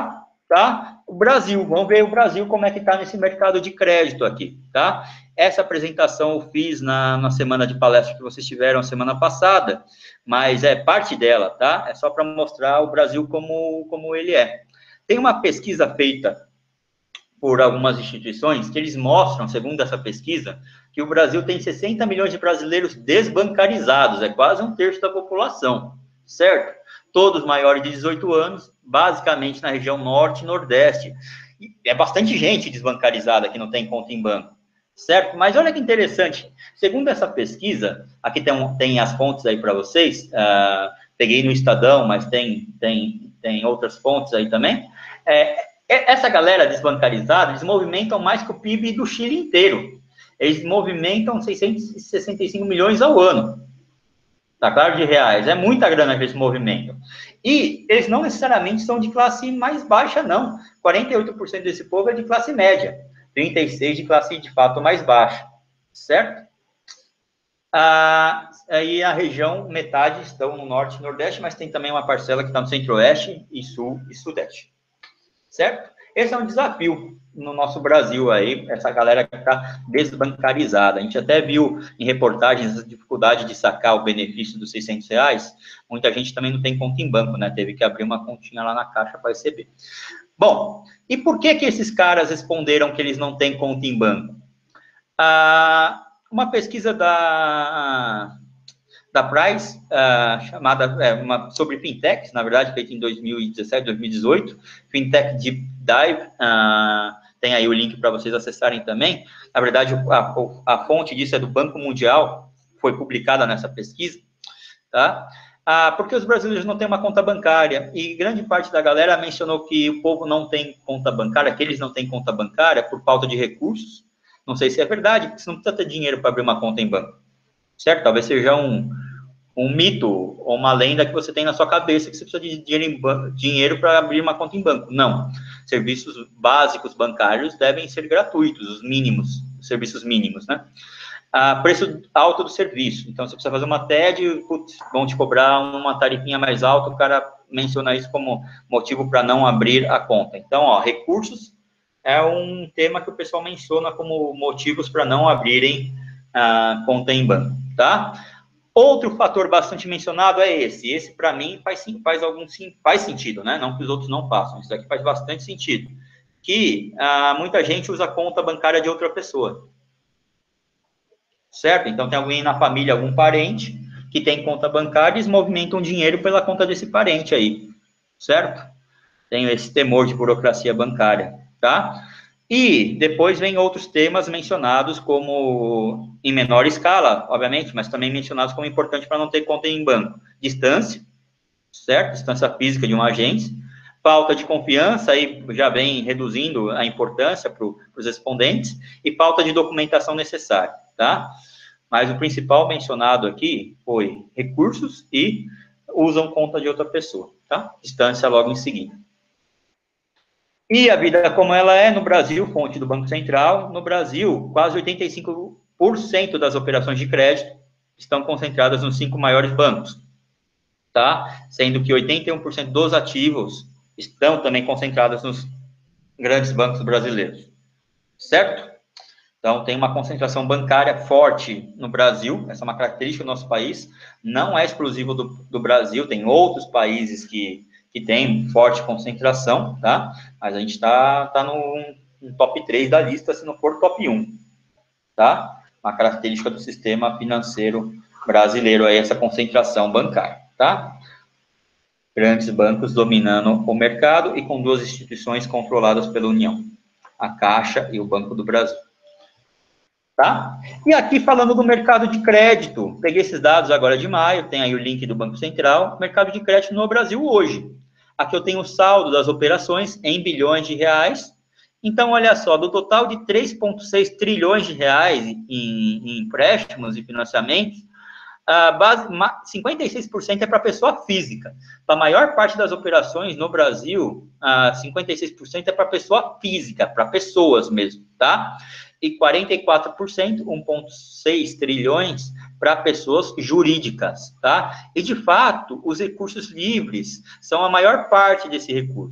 tá? O Brasil, vamos ver o Brasil como é que está nesse mercado de crédito aqui, tá? Essa apresentação eu fiz na, na semana de palestra que vocês tiveram semana passada, mas é parte dela, tá? É só para mostrar o Brasil como, como ele é. Tem uma pesquisa feita por algumas instituições que eles mostram, segundo essa pesquisa, que o Brasil tem sessenta milhões de brasileiros desbancarizados, é quase um terço da população, certo? Todos maiores de dezoito anos, basicamente na região norte e nordeste. E é bastante gente desbancarizada que não tem conta em banco, certo? Mas olha que interessante, segundo essa pesquisa, aqui tem, um, tem as fontes aí para vocês, uh, peguei no Estadão, mas tem, tem, tem outras fontes aí também, é, essa galera desbancarizada, eles movimentam mais que o P I B do Chile inteiro. Eles movimentam seiscentos e sessenta e cinco milhões ao ano. Tá claro? De reais. É muita grana que eles movimentam. E eles não necessariamente são de classe mais baixa, não. quarenta e oito por cento desse povo é de classe média. trinta e seis por cento de classe, de fato, mais baixa. Certo? Ah, aí a região, metade estão no norte e nordeste, mas tem também uma parcela que está no centro-oeste e sul e sudeste. Certo? Esse é um desafio no nosso Brasil aí, essa galera que está desbancarizada. A gente até viu em reportagens a dificuldade de sacar o benefício dos seiscentos reais. Muita gente também não tem conta em banco, né? Teve que abrir uma continha lá na caixa para receber. Bom, e por que que esses caras responderam que eles não têm conta em banco? Ah, uma pesquisa da... da Price, uh, chamada, é, uma, sobre fintechs, na verdade, feita em dois mil e dezessete, dois mil e dezoito, Fintech Deep Dive, uh, tem aí o link para vocês acessarem também. Na verdade, a, a fonte disso é do Banco Mundial, foi publicada nessa pesquisa, tá? Uh, porque os brasileiros não têm uma conta bancária, e grande parte da galera mencionou que o povo não tem conta bancária, que eles não têm conta bancária por falta de recursos. Não sei se é verdade, porque você não precisa ter dinheiro para abrir uma conta em banco. Certo? Talvez seja um, um mito ou uma lenda que você tem na sua cabeça que você precisa de dinheiro, dinheiro para abrir uma conta em banco. Não. Serviços básicos bancários devem ser gratuitos, os mínimos, os serviços mínimos, né? Ah, preço alto do serviço. Então, você precisa fazer uma T E D, putz, vão te cobrar uma tarifinha mais alta, o cara menciona isso como motivo para não abrir a conta. Então, ó, recursos é um tema que o pessoal menciona como motivos para não abrirem a conta em banco. Tá? Outro fator bastante mencionado é esse. Esse, para mim, faz, faz, algum, faz sentido, né? Não que os outros não façam. Isso aqui faz bastante sentido. Que ah, muita gente usa a conta bancária de outra pessoa. Certo? Então, tem alguém na família, algum parente, que tem conta bancária e eles movimentam dinheiro pela conta desse parente aí. Certo? Tem esse temor de burocracia bancária. Tá? E depois vem outros temas mencionados como, em menor escala, obviamente, mas também mencionados como importante para não ter conta em banco. Distância, certo? Distância física de uma agência. Falta de confiança, aí já vem reduzindo a importância para os respondentes. E falta de documentação necessária, tá? Mas o principal mencionado aqui foi recursos e usam conta de outra pessoa, tá? Distância logo em seguida. E a vida como ela é no Brasil, fonte do Banco Central, no Brasil, quase oitenta e cinco por cento das operações de crédito estão concentradas nos cinco maiores bancos, tá? Sendo que oitenta e um por cento dos ativos estão também concentrados nos grandes bancos brasileiros, certo? Então, tem uma concentração bancária forte no Brasil, essa é uma característica do nosso país, não é exclusivo do, do Brasil, tem outros países que que tem forte concentração, tá? Mas a gente está tá no, no top três da lista, se não for top um, tá? Uma característica do sistema financeiro brasileiro é essa concentração bancária, tá? Grandes bancos dominando o mercado e com duas instituições controladas pela União, a Caixa e o Banco do Brasil. Tá? E aqui falando do mercado de crédito, peguei esses dados agora de maio, tem aí o link do Banco Central, mercado de crédito no Brasil hoje. Aqui eu tenho o saldo das operações em bilhões de reais. Então, olha só, do total de três vírgula seis trilhões de reais em, em empréstimos e financiamentos, a base, cinquenta e seis por cento é para pessoa física. A maior parte das operações no Brasil, a cinquenta e seis por cento é para pessoa física, para pessoas mesmo, tá? E quarenta e quatro por cento, um vírgula seis trilhões, para pessoas jurídicas, tá? E, de fato, os recursos livres são a maior parte desse recurso,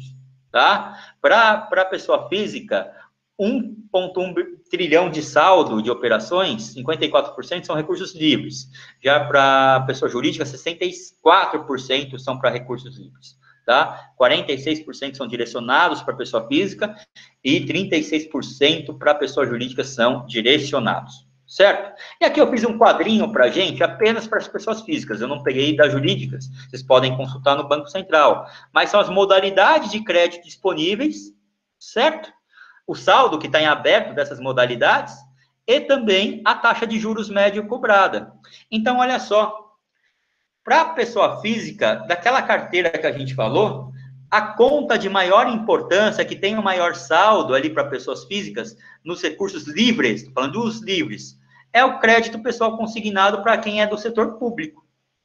tá? Para a pessoa física, um vírgula um trilhão de saldo de operações, cinquenta e quatro por cento são recursos livres. Já para a pessoa jurídica, sessenta e quatro por cento são para recursos livres. Tá? quarenta e seis por cento são direcionados para a pessoa física e trinta e seis por cento para a pessoa jurídica são direcionados. Certo? E aqui eu fiz um quadrinho para a gente apenas para as pessoas físicas. Eu não peguei das jurídicas. Vocês podem consultar no Banco Central. Mas são as modalidades de crédito disponíveis, certo? O saldo que está em aberto dessas modalidades e também a taxa de juros médio cobrada. Então, olha só, para a pessoa física, daquela carteira que a gente falou, a conta de maior importância, que tem o maior saldo ali para pessoas físicas, nos recursos livres, estou falando dos livres, é o crédito pessoal consignado para quem é do setor público.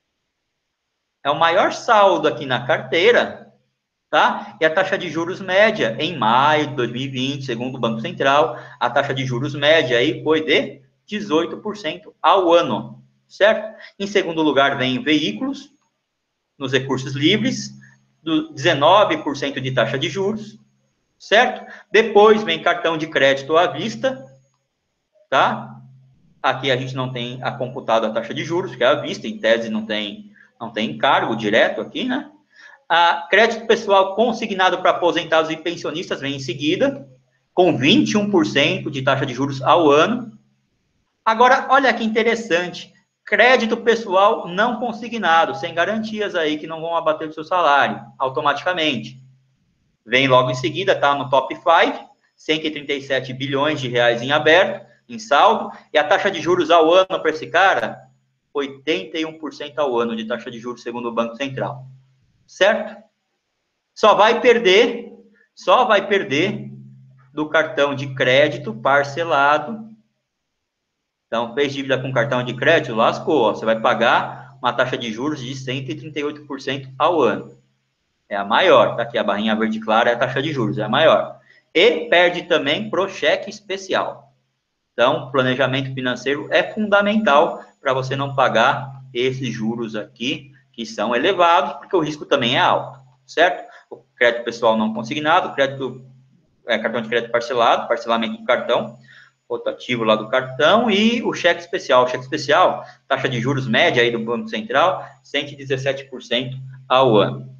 É o maior saldo aqui na carteira, tá? E a taxa de juros média, em maio de dois mil e vinte, segundo o Banco Central, a taxa de juros média aí foi de dezoito por cento ao ano, certo? Em segundo lugar, vem veículos, nos recursos livres, do dezenove por cento de taxa de juros, certo? Depois vem cartão de crédito à vista, tá? Aqui a gente não tem a computado a taxa de juros, que é à vista, em tese não tem, não tem encargo direto aqui, né? A crédito pessoal consignado para aposentados e pensionistas vem em seguida, com vinte e um por cento de taxa de juros ao ano. Agora, olha que interessante, crédito pessoal não consignado, sem garantias aí que não vão abater o seu salário, automaticamente. Vem logo em seguida, tá no top cinco, cento e trinta e sete bilhões de reais em aberto, em saldo, e a taxa de juros ao ano para esse cara, oitenta e um por cento ao ano de taxa de juros, segundo o Banco Central. Certo? Só vai perder, só vai perder do cartão de crédito parcelado. Então, fez dívida com cartão de crédito, lascou. Ó, você vai pagar uma taxa de juros de cento e trinta e oito por cento ao ano. É a maior, tá aqui a barrinha verde clara, é a taxa de juros, é a maior. E perde também pro cheque especial. Então, planejamento financeiro é fundamental para você não pagar esses juros aqui, que são elevados, porque o risco também é alto, certo? O crédito pessoal não consignado, crédito, é, cartão de crédito parcelado, parcelamento do cartão, rotativo lá do cartão, e o cheque especial. O cheque especial, taxa de juros média aí do Banco Central, cento e dezessete por cento ao ano.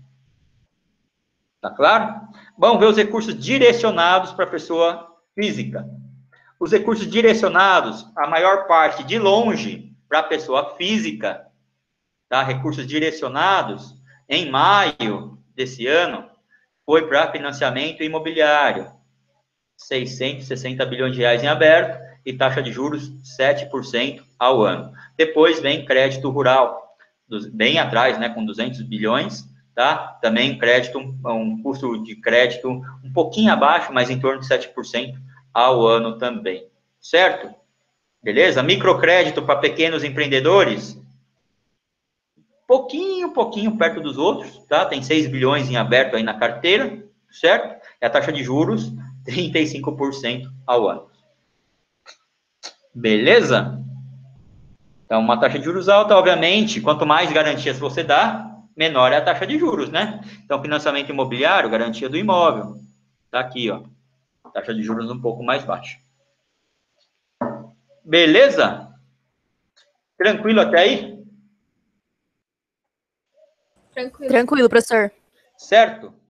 Tá claro? Vamos ver os recursos direcionados para a pessoa física. Os recursos direcionados, a maior parte, de longe, para a pessoa física, tá? Recursos direcionados, em maio desse ano, foi para financiamento imobiliário, seiscentos e sessenta bilhões de reais em aberto e taxa de juros sete por cento ao ano. Depois vem crédito rural, bem atrás, né, com duzentos bilhões, tá? Também crédito, um custo de crédito um pouquinho abaixo, mas em torno de sete por cento ao ano também, certo? Beleza? Microcrédito para pequenos empreendedores, pouquinho, pouquinho perto dos outros, tá? Tem seis bilhões em aberto aí na carteira, certo? E a taxa de juros, trinta e cinco por cento ao ano. Beleza? Então, uma taxa de juros alta, obviamente, quanto mais garantias você dá, menor é a taxa de juros, né? Então, financiamento imobiliário, garantia do imóvel. Tá aqui, ó. Taxa de juros um pouco mais baixa. Beleza? Tranquilo até aí? Tranquilo. Tranquilo, professor. Certo?